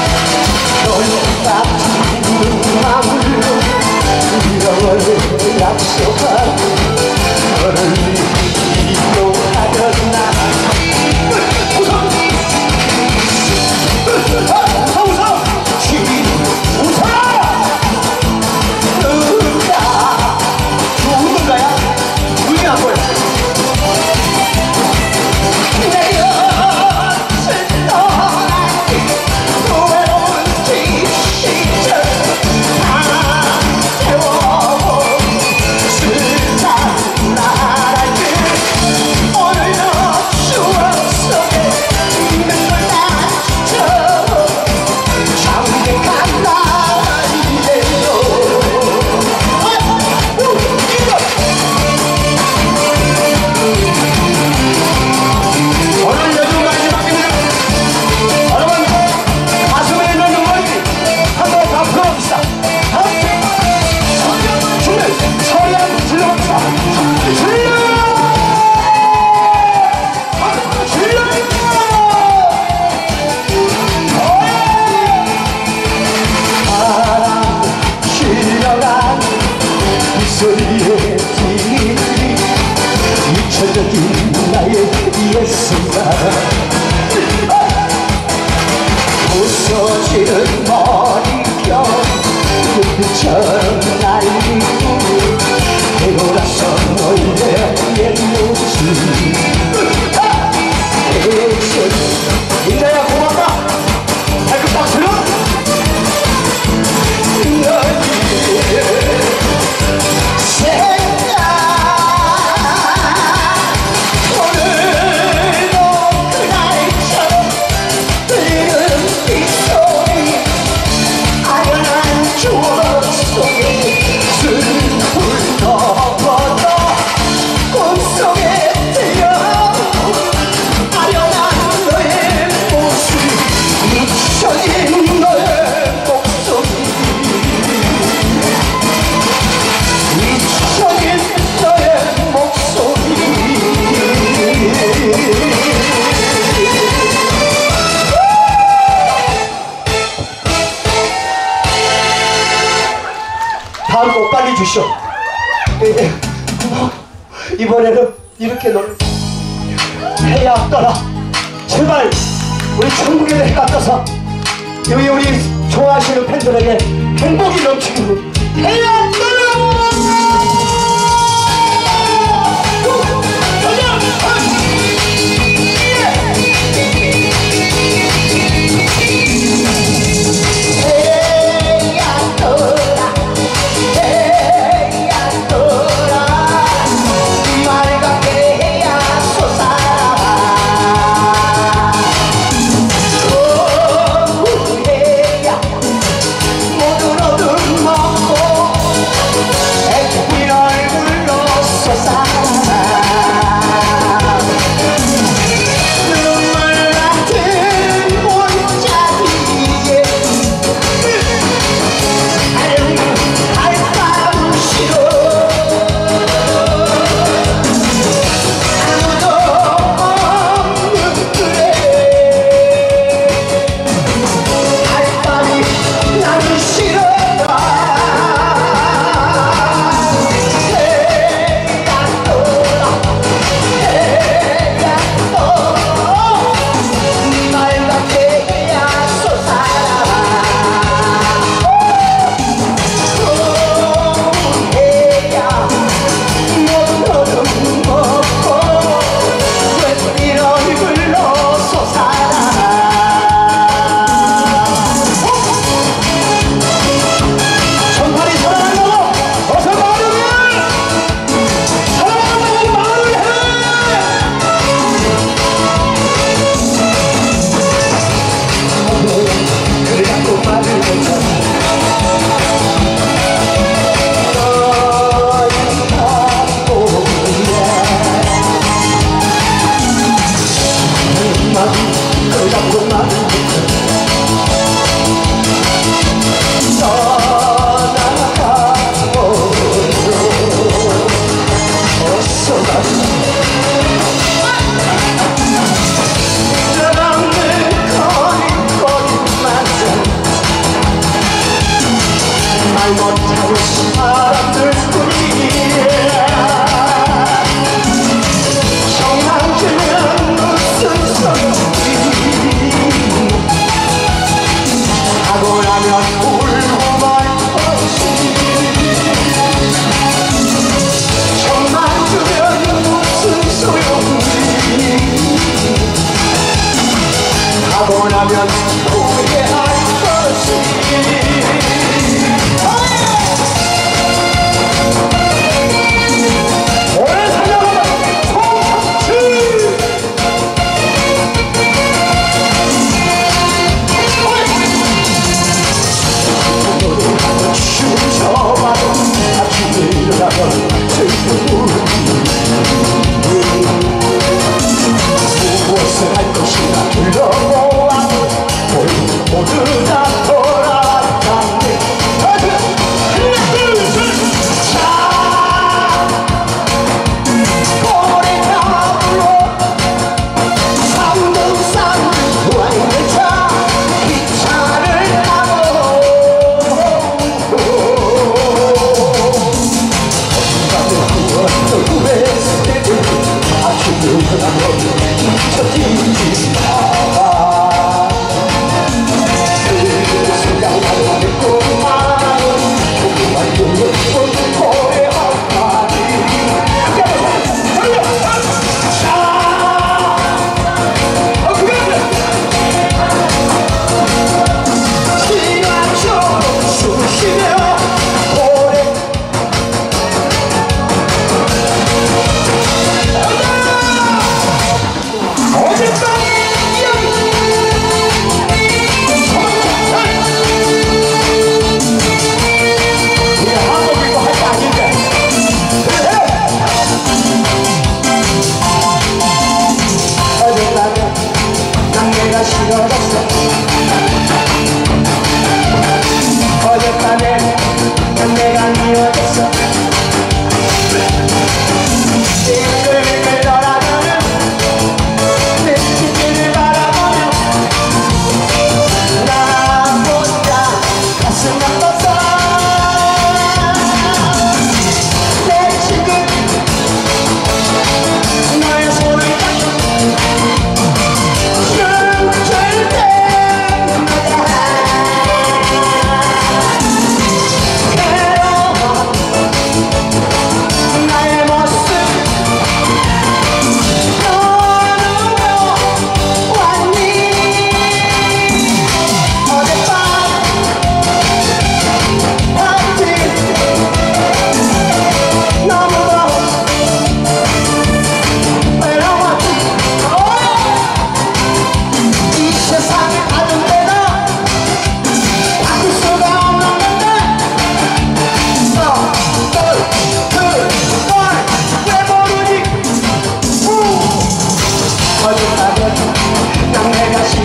S2: 많이 주시오. 예, 예. 고마워. 이번에는 이렇게 너를 해야 떠나. 제발 우리 천국에 해가 떠서 여기 우리 좋아하시는 팬들에게 행복이 넘치기로 해야 떠나.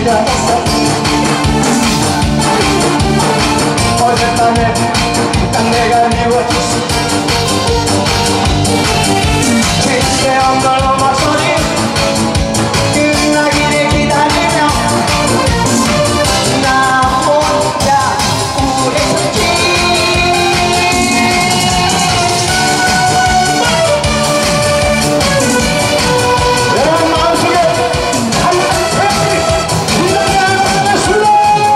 S2: 있어. 어젯밤에 딱 내가 미워졌어. 기세 없는 음악 소리 끝나기를 기다리며 나 혼자 우울했었지. 내 마음속에 한탄 태양이 빛나는 뻔했습니다.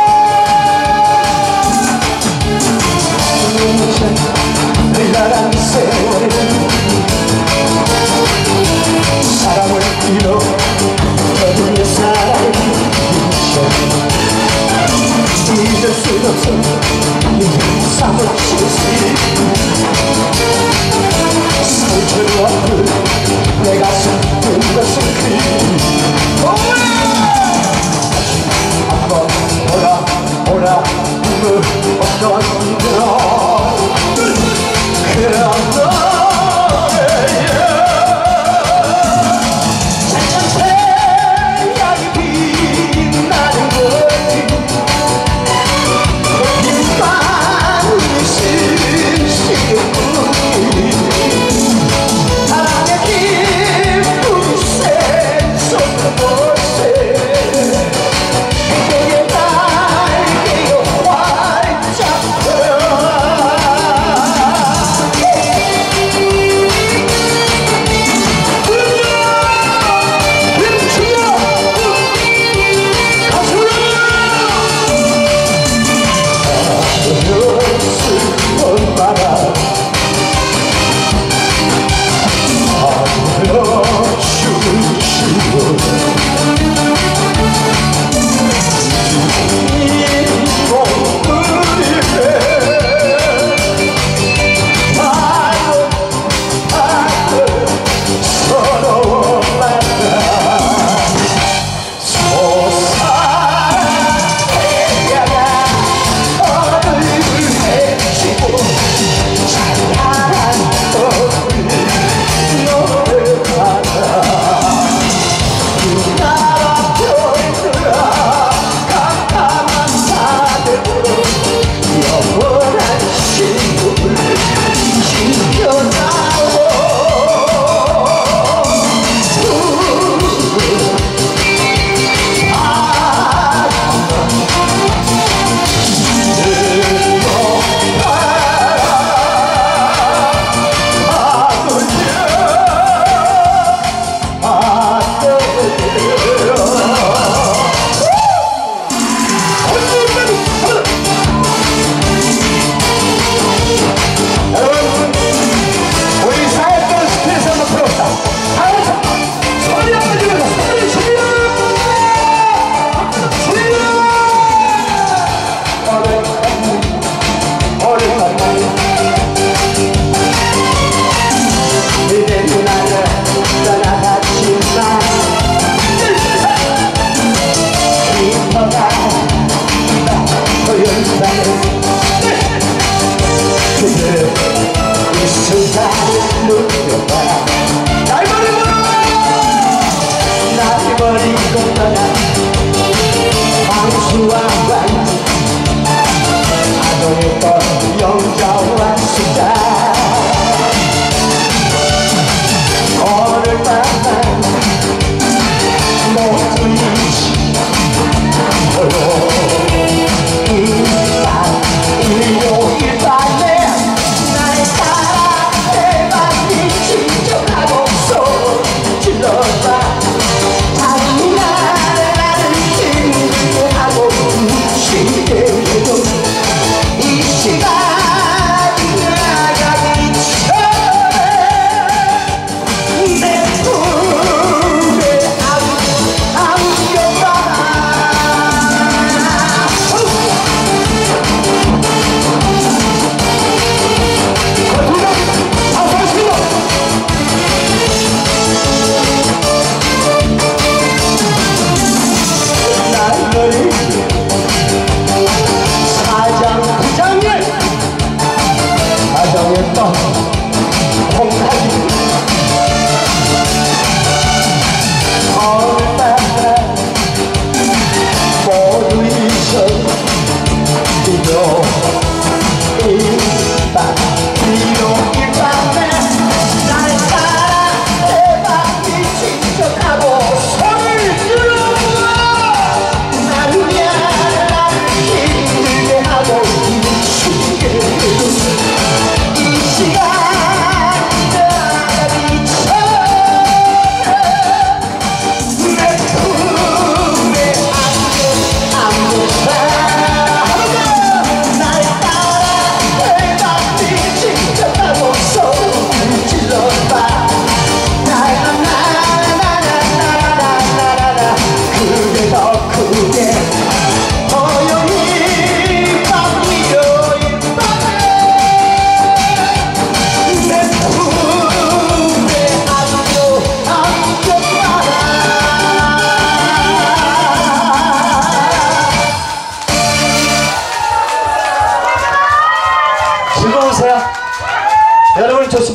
S2: 흘러간 세월은 사랑을 잃어 너의 사랑을 잊어 잊을 수 없어 사무칠 수 상처로 아픈 내 가슴 뜬 것은 그 한번 오라 오라 그 어떤 너 그런 너의 찬찬 태양이 빛나는 거지. 빛만 시시했구니 사랑의 기쁨이 샘솟는 곳에 그게 날개가 활짝 펴.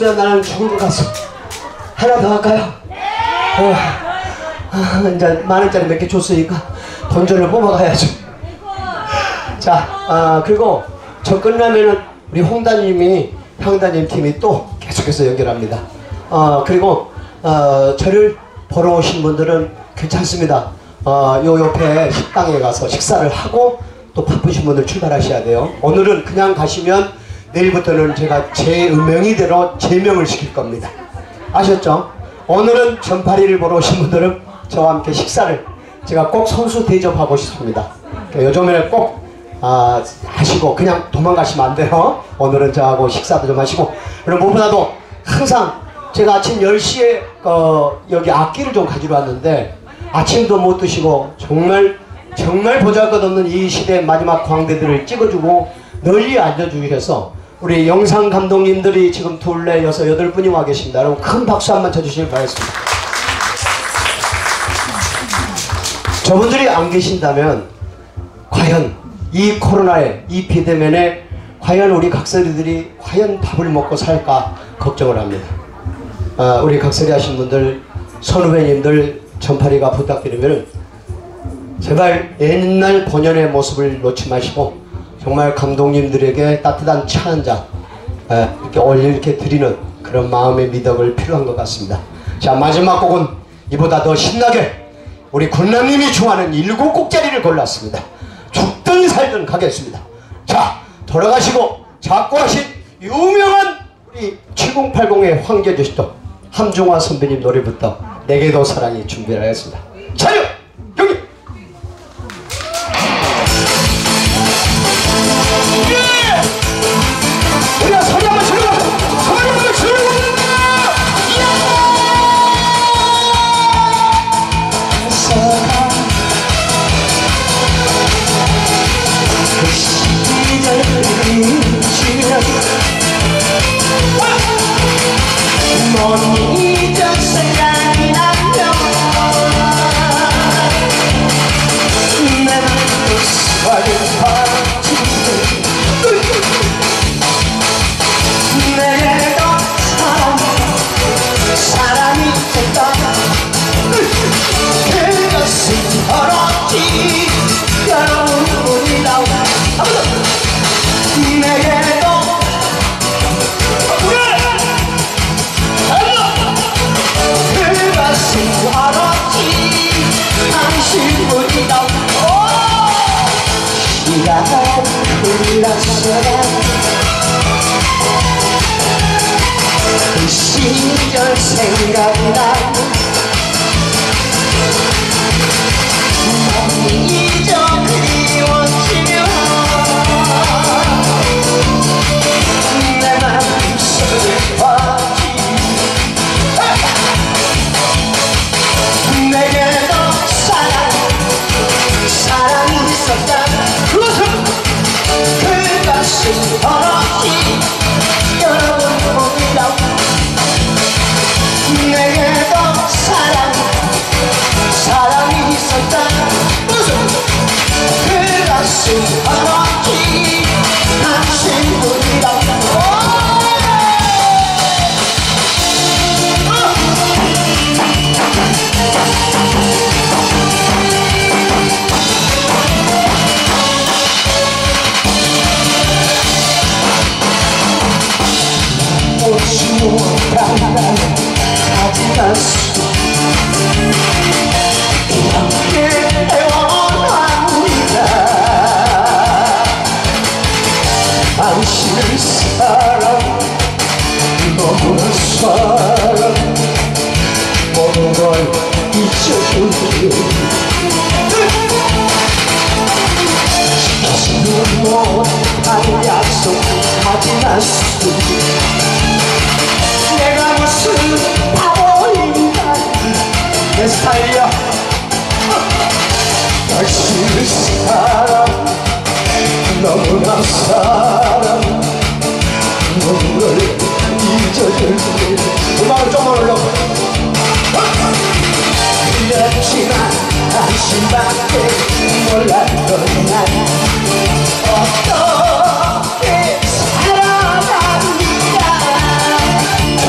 S2: 이러면 나는 죽을 것 같소. 하나 더 할까요? 어, 아, 이제 만원짜리 몇 개 줬으니까 본전을 뽑아가야죠. 자, 아, 그리고 저 끝나면은 우리 홍다님이 향다님 팀이 또 계속해서 연결합니다. 어, 그리고 어, 저를 보러 오신 분들은 괜찮습니다. 어, 요 옆에 식당에 가서 식사를 하고 또 바쁘신 분들 출발하셔야 돼요. 오늘은 그냥 가시면 내일부터는 제가 제 음명이대로 제명을 시킬 겁니다. 아셨죠? 오늘은 전파리를 보러 오신 분들은 저와 함께 식사를 제가 꼭 선수 대접하고 싶습니다. 요즘에는 꼭 아, 하시고 그냥 도망가시면 안 돼요. 오늘은 저하고 식사도 좀 하시고. 그리고 무엇보다도 항상 제가 아침 열 시에 어, 여기 악기를 좀 가지러 왔는데 아침도 못 드시고 정말 정말 보잘것없는 이 시대의 마지막 광대들을 찍어주고 널리 알려주셔서 우리 영상 감독님들이 지금 둘레 여섯 여덟 분이 와 계십니다. 여러분 큰 박수 한번 쳐주시길 바라겠습니다. 저분들이 안 계신다면 과연 이 코로나에 이 비대면에 과연 우리 각설이들이 과연 밥을 먹고 살까 걱정을 합니다. 아, 우리 각설이 하신 분들 선후배님들 전파리가 부탁드리면 제발 옛날 본연의 모습을 놓지 마시고 정말 감독님들에게 따뜻한 차 한 잔 이렇게 올려 이렇게 드리는 그런 마음의 미덕을 필요한 것 같습니다. 자, 마지막 곡은 이보다 더 신나게 우리 군남님이 좋아하는 일곱 곡짜리를 골랐습니다. 죽든 살든 가겠습니다. 자, 돌아가시고 작곡하신 유명한 우리 칠공팔공의 황제주시도 함중화 선배님 노래부터 내게도 사랑이 준비를 하겠습니다. 차렷! 경기! 예! 우리가 소리 한번 지르고 소리 한번 지르고
S4: 못 잊은 생각이 나면 내 맘속에 퍼지는 내게도 사람, 사람이 있다 그것은 어렵지 여러분이라고 내게도 어렵지 당신뿐이다 시간 흘러서가 그 시절 생각이 나 못 잊어 그리워지며 내 맘속에 퍼지 내게도 사랑, 사랑이 있었다 그것은 그것은 어렵지 여러분이라고 내게도 사랑, 사랑이 있었다 그것은 그것은 어렵지 당신뿐이라고 오지 못한다 하지만 이렇게 원합니다 당신을 사랑 너무나 사랑 모든 걸 잊어줄게 지키지는 못한 약속 하지 않습니다 내가 무슨 바보인가 내 스타일이야 당신을 사랑 너무나 사랑 모든 걸 잊어줄게 음악을 좀만 올려 그렇지만 당신밖에 몰랐던 난 어떻게 살아갑니까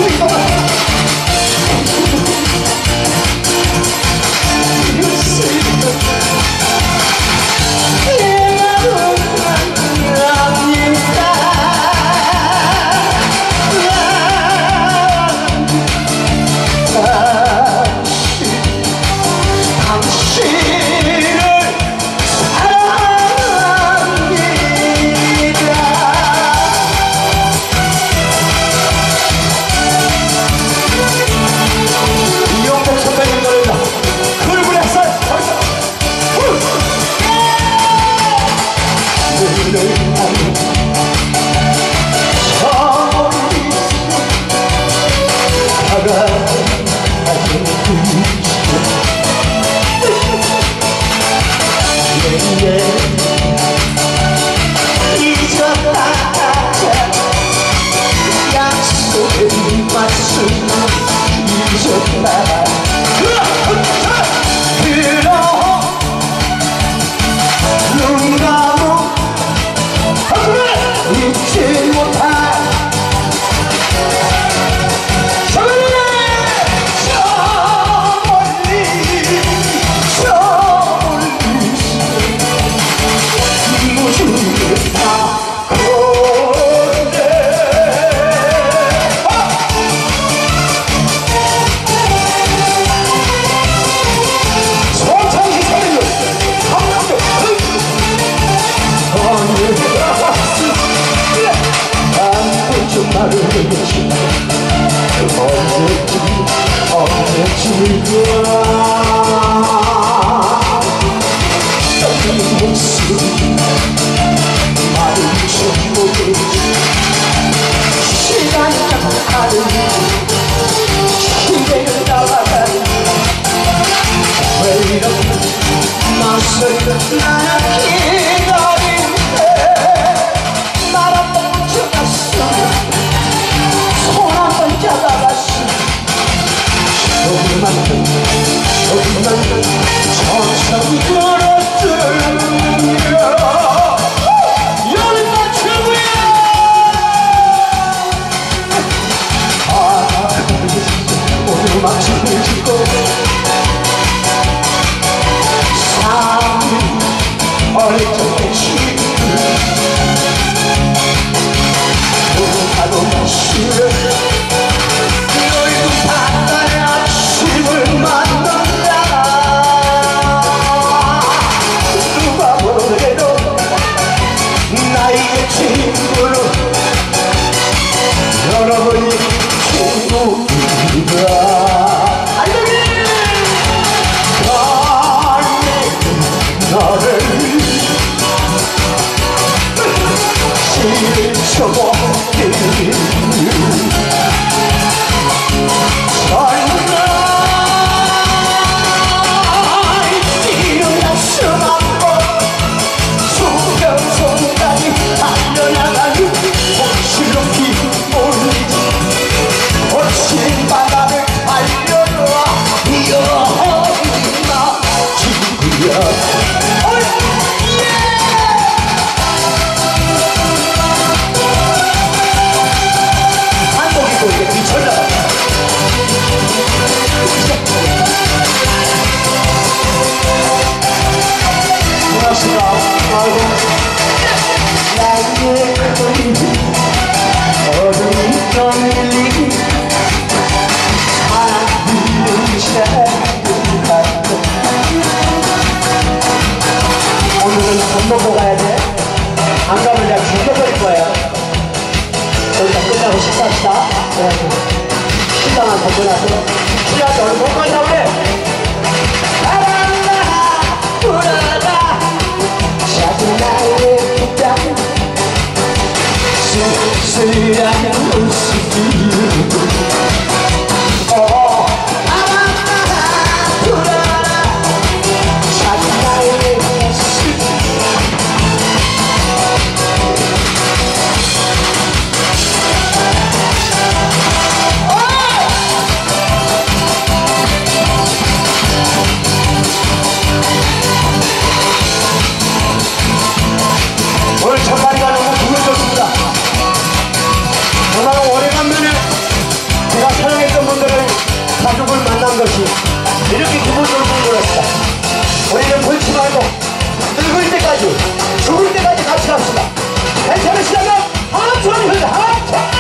S4: 나는 기다리는데 날 한번 묻혀갔어 손 한번 잡아갔어 조금만큼 조금만큼 천천히 걸어들으며 열마 최고야 아 오늘 막춤을 짓고 삶은 어릴 적의 친구 오늘하루 마시며 너희도 바다의 아침을 만난다 누가 보더라도 나에게 친구로 여러분이 친구입니다 너를 지쳐보기를 젊은 날 일어날 수 없고 수평선까지 달려나가는 혹시롭기 올리지 거친 바다를 달려와 이어버리마 친구야 오늘은 밥 먹고 가야 돼. 안 가면 내가 죽여버릴 거야. 여기다 끝나고 식사합시다. 그래가지고 식당을 던져놔서 필요한데 오늘 못 간다고 그래. 바람아 불어라 작은 나의 빗장 쓸쓸한 웃음이 어 바람아 불어라 작은 나의 오늘 첫마리가 너무 기분 좋습니다. 정말 오래간만에 제가 사랑했던 분들을 가족을 만난 것이 이렇게 기분 좋은 분들이었습니다. 우리는 불치 말고 늙을 때까지 죽을 때까지 같이 갑시다. 괜찮으시다면 한손 흘려 한손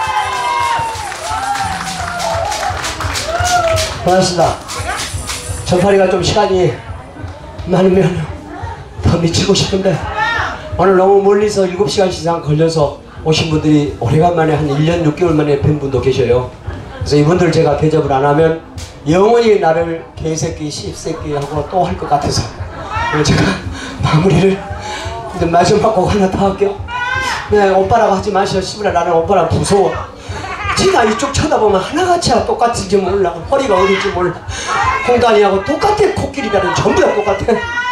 S4: 고맙습니다. 전파리가 좀 시간이 많으면 더 미치고 싶은데 오늘 너무 멀리서 일곱 시간 이상 걸려서 오신 분들이 오래간만에 한 일 년 육 개월 만에 뵌 분도 계셔요. 그래서 이분들 제가 대접을 안 하면 영원히 나를 개새끼 씹새끼 하고 또 할 것 같아서 제가 마무리를 근데 마지막 곡 하나 더 할게요. 네, 오빠라고 하지 마셔. 씨부라 나는 오빠랑 무서워. 진짜 이쪽 쳐다보면 하나같이 똑같은지 몰라. 허리가 어딘지 몰라. 홍단이하고 똑같아. 코끼리다는 전부 다 똑같아.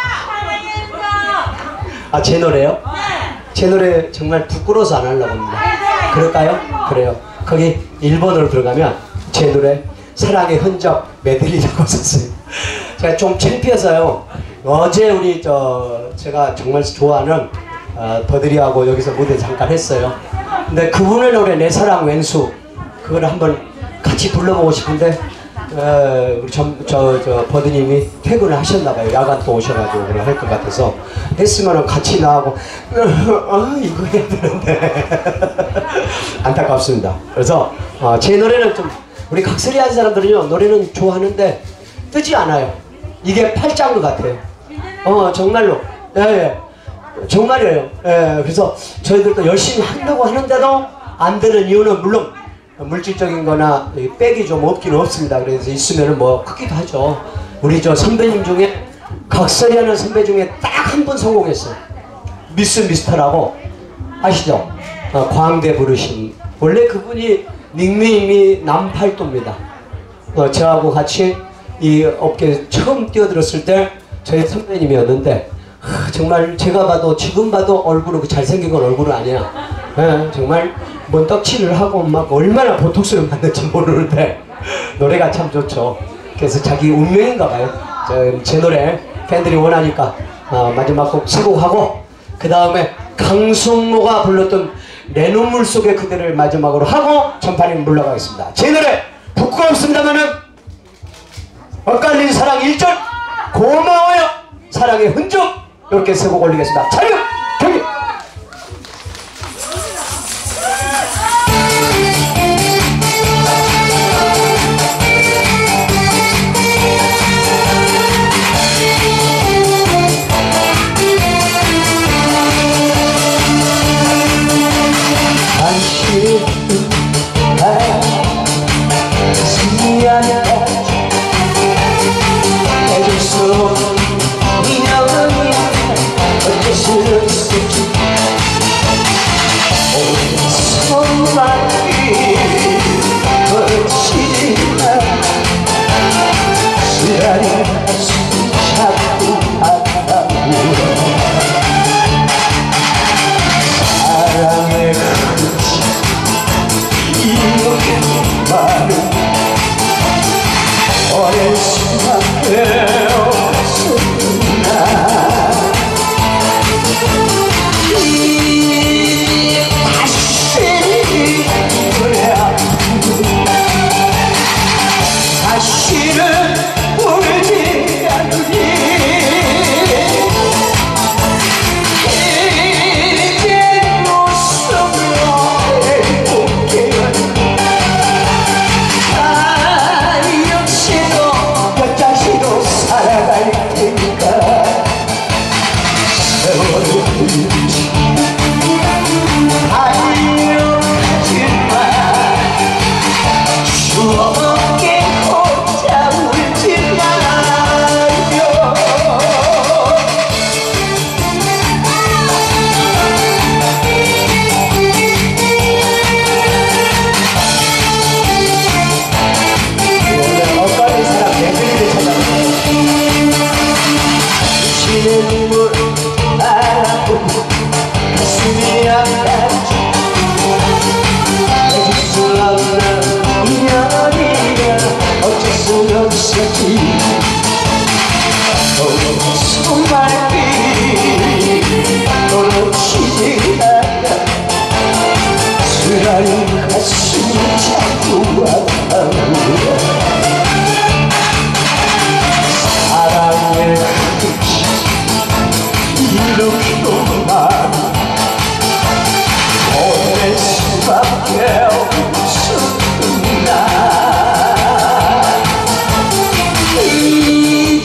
S4: 아, 제 노래요? 제 노래 정말 부끄러워서 안 하려고 합니다. 그럴까요? 그래요. 거기 일 번으로 들어가면 제 노래 사랑의 흔적 메들리라고 썼어요. 제가 좀 창피해서요. 어제 우리 저 제가 정말 좋아하는 어, 버들이하고 여기서 무대 잠깐 했어요. 근데 그분의 노래 내 사랑 왼수 그걸 한번 같이 불러보고 싶은데 어, 우리 저, 저, 저 버드님이 퇴근을 하셨나봐요. 야간 또 오셔가지고 그걸 할 것 같아서 했으면은 같이 나하고 어, 이거 해야 되는데 안타깝습니다. 그래서 어, 제 노래는 좀 우리 각설이 하는 사람들은요 노래는 좋아하는데 뜨지 않아요. 이게 팔짱구 같아요. 어 정말로 예, 예. 정말이에요. 예, 그래서 저희들도 열심히 하려고 하는데도 안 되는 이유는 물론 물질적인 거나 백이 좀 없기는 없습니다. 그래서 있으면은 뭐 크기도 하죠. 우리 저 선배님 중에 각설이 하는 선배 중에 딱 한 분 성공했어요. 미스 미스터라고 아시죠? 어, 광대 부르신 원래 그분이 닉네임이 남팔도입니다. 어, 저하고 같이 이 업계에 처음 뛰어들었을 때 저희 선배님이었는데 하, 정말 제가 봐도 지금 봐도 얼굴은 잘생긴 건 얼굴은 아니야. 예, 정말 뭔 떡칠을 하고 막 얼마나 보톡스를 맞는지 모르는데 노래가 참 좋죠. 그래서 자기 운명인가 봐요. 저, 제 노래 팬들이 원하니까 어, 마지막 곡 세 곡 하고 그 다음에 강승모가 불렀던 내 눈물 속의 그대를 마지막으로 하고 전파님 물러가겠습니다. 제 노래 부끄럽습니다만은 엇갈린 사랑 일 절 고마워요 사랑의 흔적 이렇게 세 곡 올리겠습니다. 차렷 경기. 이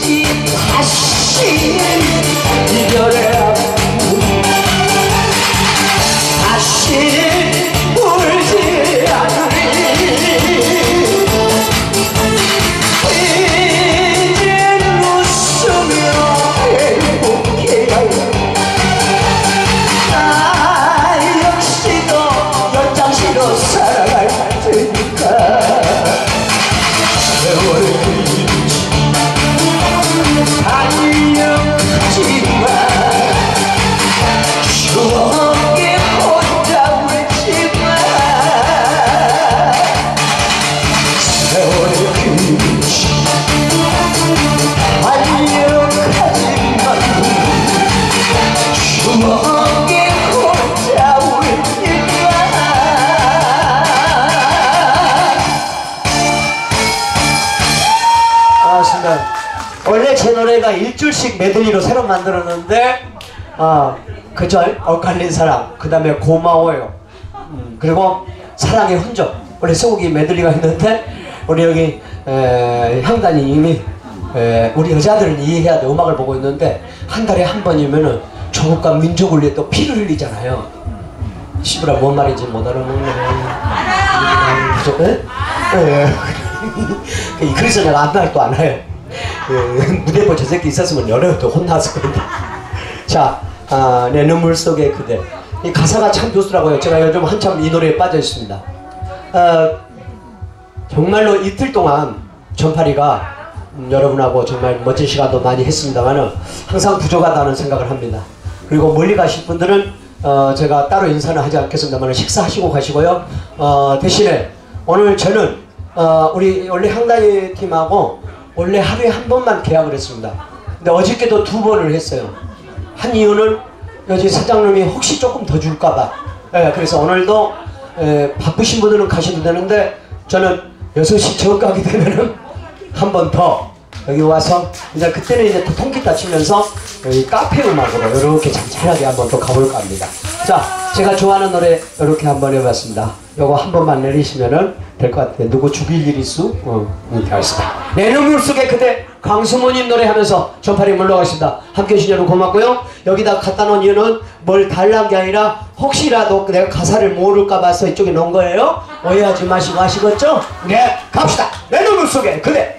S4: 여러분들 원래 제 노래가 일줄씩 메들리로 새로 만들었는데 어, 그저 엇갈린 사랑 그 다음에 고마워요 음, 그리고 사랑의 흔적 원래 소고기 메들리가 있는데 우리 여기 에, 향단이님이 에, 우리 여자들은 이해해야 돼 음악을 보고 있는데 한 달에 한 번이면은 조국과 민족을 위해 또 피를 흘리잖아요 시부라 뭔 말인지 못 알아먹네 그죠? 에? 에. 그래서 내가 아무 말도 안 해요 무대에 저 새끼 있었으면 여름부터 혼났을 건데 자, 아, 내 눈물 속의 그대 이 가사가 참 좋더라고요 제가 요즘 한참 이 노래에 빠져 있습니다 어, 정말로 이틀 동안 전파리가 음, 여러분하고 정말 멋진 시간도 많이 했습니다만은 항상 부족하다는 생각을 합니다 그리고 멀리 가실 분들은 어, 제가 따로 인사는 하지 않겠습니다만 식사하시고 가시고요 어, 대신에 오늘 저는 어, 우리 원래 향단이 팀하고 원래 하루에 한 번만 계약을 했습니다 근데 어저께도 두 번을 했어요 한 이유는 여기 사장님이 혹시 조금 더 줄까봐 예, 그래서 오늘도 예, 바쁘신 분들은 가시면 되는데 저는 여섯 시 저까지 되면은 한 번 더 여기 와서 이제 그때는 이제 통기타 치면서 여기 카페 음악으로 이렇게 잔잔하게 한번 또 가볼까 합니다. 자, 제가 좋아하는 노래 이렇게 한번 해봤습니다. 요거 한 번만 내리시면은 될 것 같아요. 누구 죽일 일 있어? 어, 이렇게 하겠습니다. 내 눈물 속에 그대 강수모님 노래하면서 전파리 물러가겠습니다. 함께 해주신 여러분 고맙고요. 여기다 갖다 놓은 이유는 뭘 달란 게 아니라 혹시라도 내가 가사를 모를까 봐서 이쪽에 놓은 거예요. 오해하지 마시고 아시겠죠? 네, 갑시다. 내 눈물 속에 그대.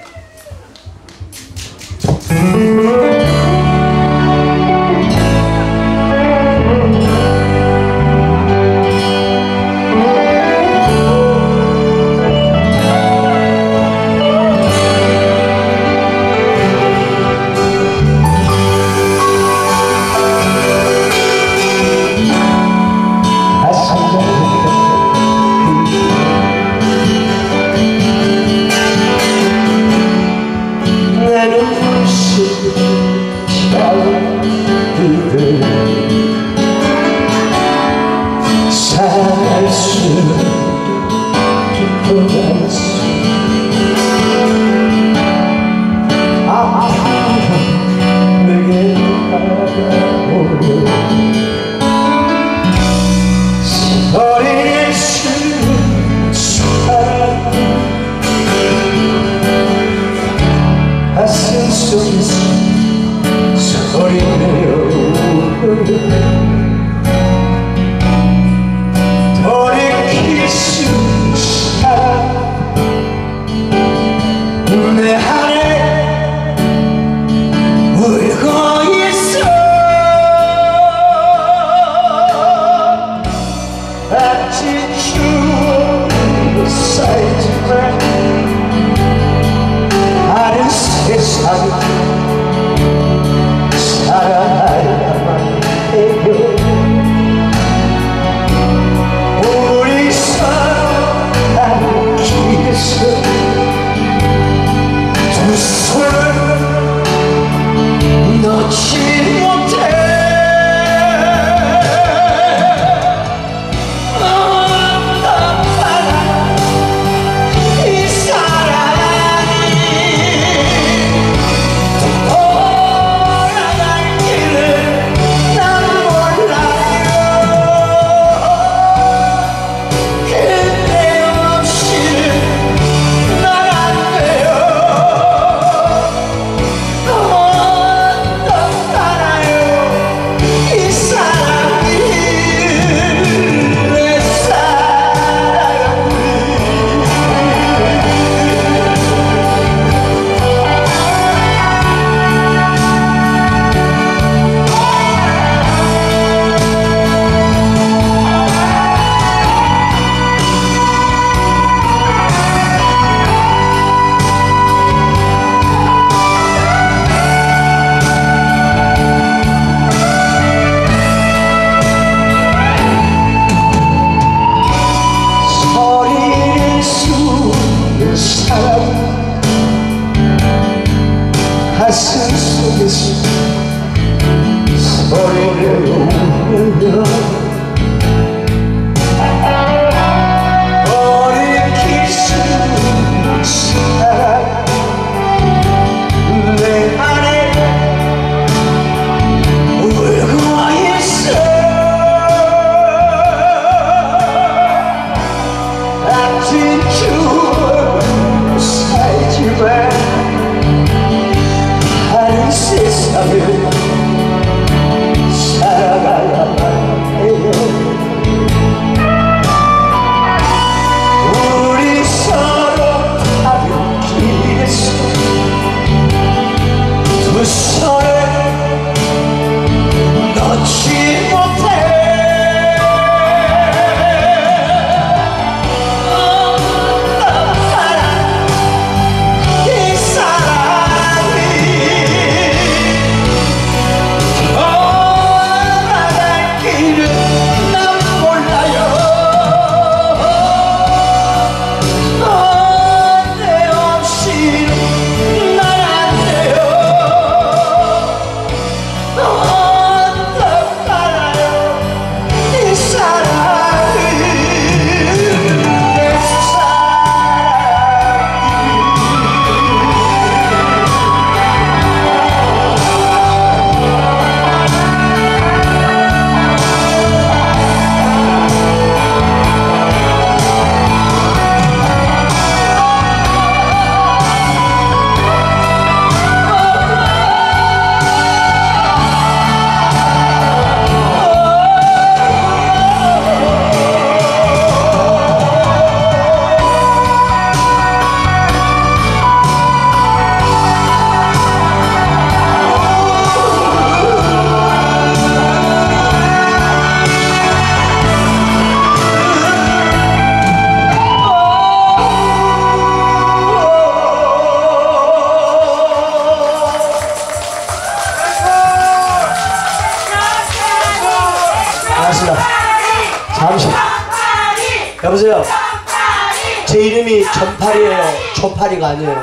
S4: 여보세요. 제 이름이 전팔이에요. 초팔이가 아니에요.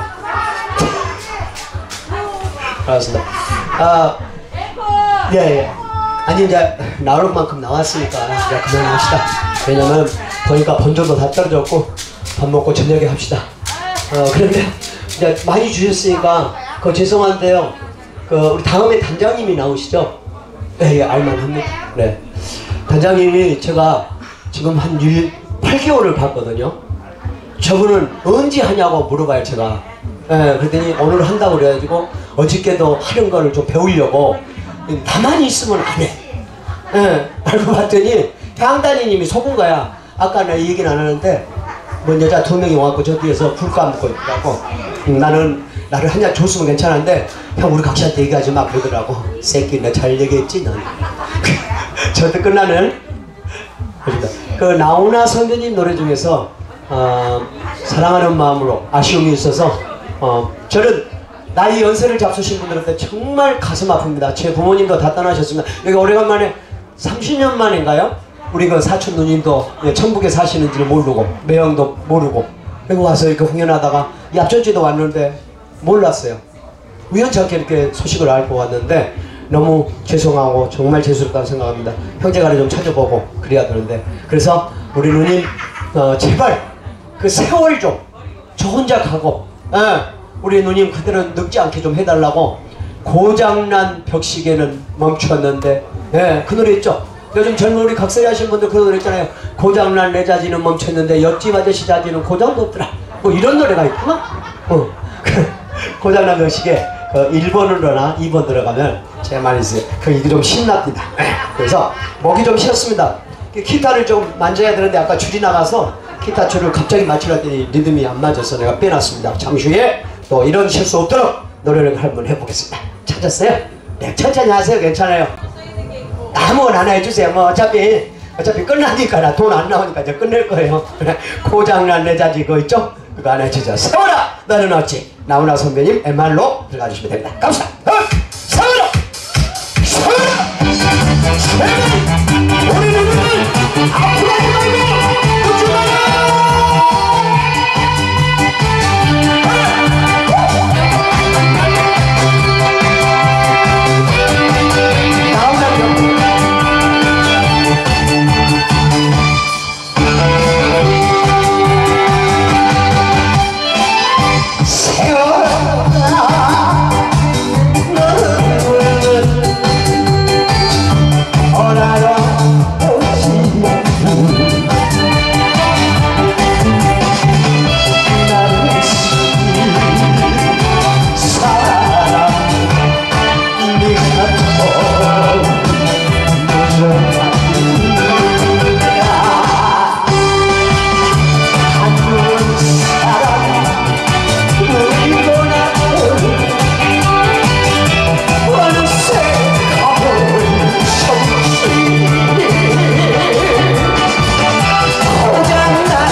S4: 알았습니다. 아, 예, 예. 아니, 이제 나올 만큼 나왔으니까 이제 그만합시다. 왜냐면 보니까 본전도 다 떨어졌고 밥 먹고 저녁에 합시다. 어, 그런데 이제 많이 주셨으니까 그 죄송한데요. 그 우리 다음에 단장님이 나오시죠? 예, 예, 알만합니다. 네. 단장님이 제가 지금 한 팔 개월을 봤거든요. 저분은 언제 하냐고 물어봐요, 제가. 예, 그랬더니 오늘 한다고 그래가지고 어저께도 하는 거를 좀 배우려고 가만히 있으면 안 해. 예, 알고 봤더니 향단이님이 속은 거야. 아까 나 얘기는 안 하는데 뭐 여자 두 명이 와갖고 저 뒤에서 불 까먹고 있다고. 음, 나는 나를 한 잔 줬으면 괜찮은데 형 우리 각시한테 얘기하지 마 그러더라고. 새끼 나 잘 얘기했지 넌. 저도 끝나는 그 나훈아 선배님 노래 중에서 어, 사랑하는 마음으로 아쉬움이 있어서 어, 저는 나이 연세를 잡수신 분들한테 정말 가슴 아픕니다. 제 부모님도 다 떠나셨습니다. 여기 오래간만에 삼십 년 만인가요? 우리 그 사촌 누님도 천북에 사시는지를 모르고 매형도 모르고 여기 와서 이렇게 공연하다가 얍전지도 왔는데 몰랐어요. 우연찮게 이렇게 소식을 알고 왔는데 너무 죄송하고 정말 죄송하다고 생각합니다. 형제간에 좀 찾아보고 그래야 되는데 그래서 우리 누님 어, 제발 그 세월 좀 저 혼자 가고 예, 우리 누님 그대로 늙지 않게 좀 해달라고. 고장난 벽시계는 멈췄는데 예, 그 노래 있죠. 요즘 젊은 우리 각설이 하신 분들 그 노래 있잖아요. 고장난 내 자지는 멈췄는데 옆집 아저씨 자지는 고장도 없더라. 뭐 이런 노래가 있구나. 어. 고장난 벽시계 그 일 번으로나 이 번 들어가면 제가 많이 있어요. 그 이게 좀 신납니다. 그래서 목이 좀 쉬었습니다. 기타를 좀 만져야 되는데 아까 줄이 나가서 기타 줄을 갑자기 맞추려더니 리듬이 안 맞아서 내가 빼놨습니다. 잠시 후에 또 이런 실수 없도록 노래를 한번 해보겠습니다. 찾았어요? 네, 천천히 하세요. 괜찮아요. 아무거나 하나 해주세요. 뭐 어차피 어차피 끝나니까 돈 안 나오니까 이제 끝낼 거예요. 고장난 내 자지 그거 있죠? 그거 하나 해주죠. 세월아 너는 어찌. 나훈아 선배님 엠알로 들어가 주시면 됩니다. 감사합니다. 세월아 세월아 세월아 우리 누구는 앞으로 하지 말고 웃지 마라.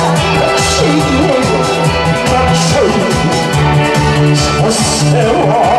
S4: 세월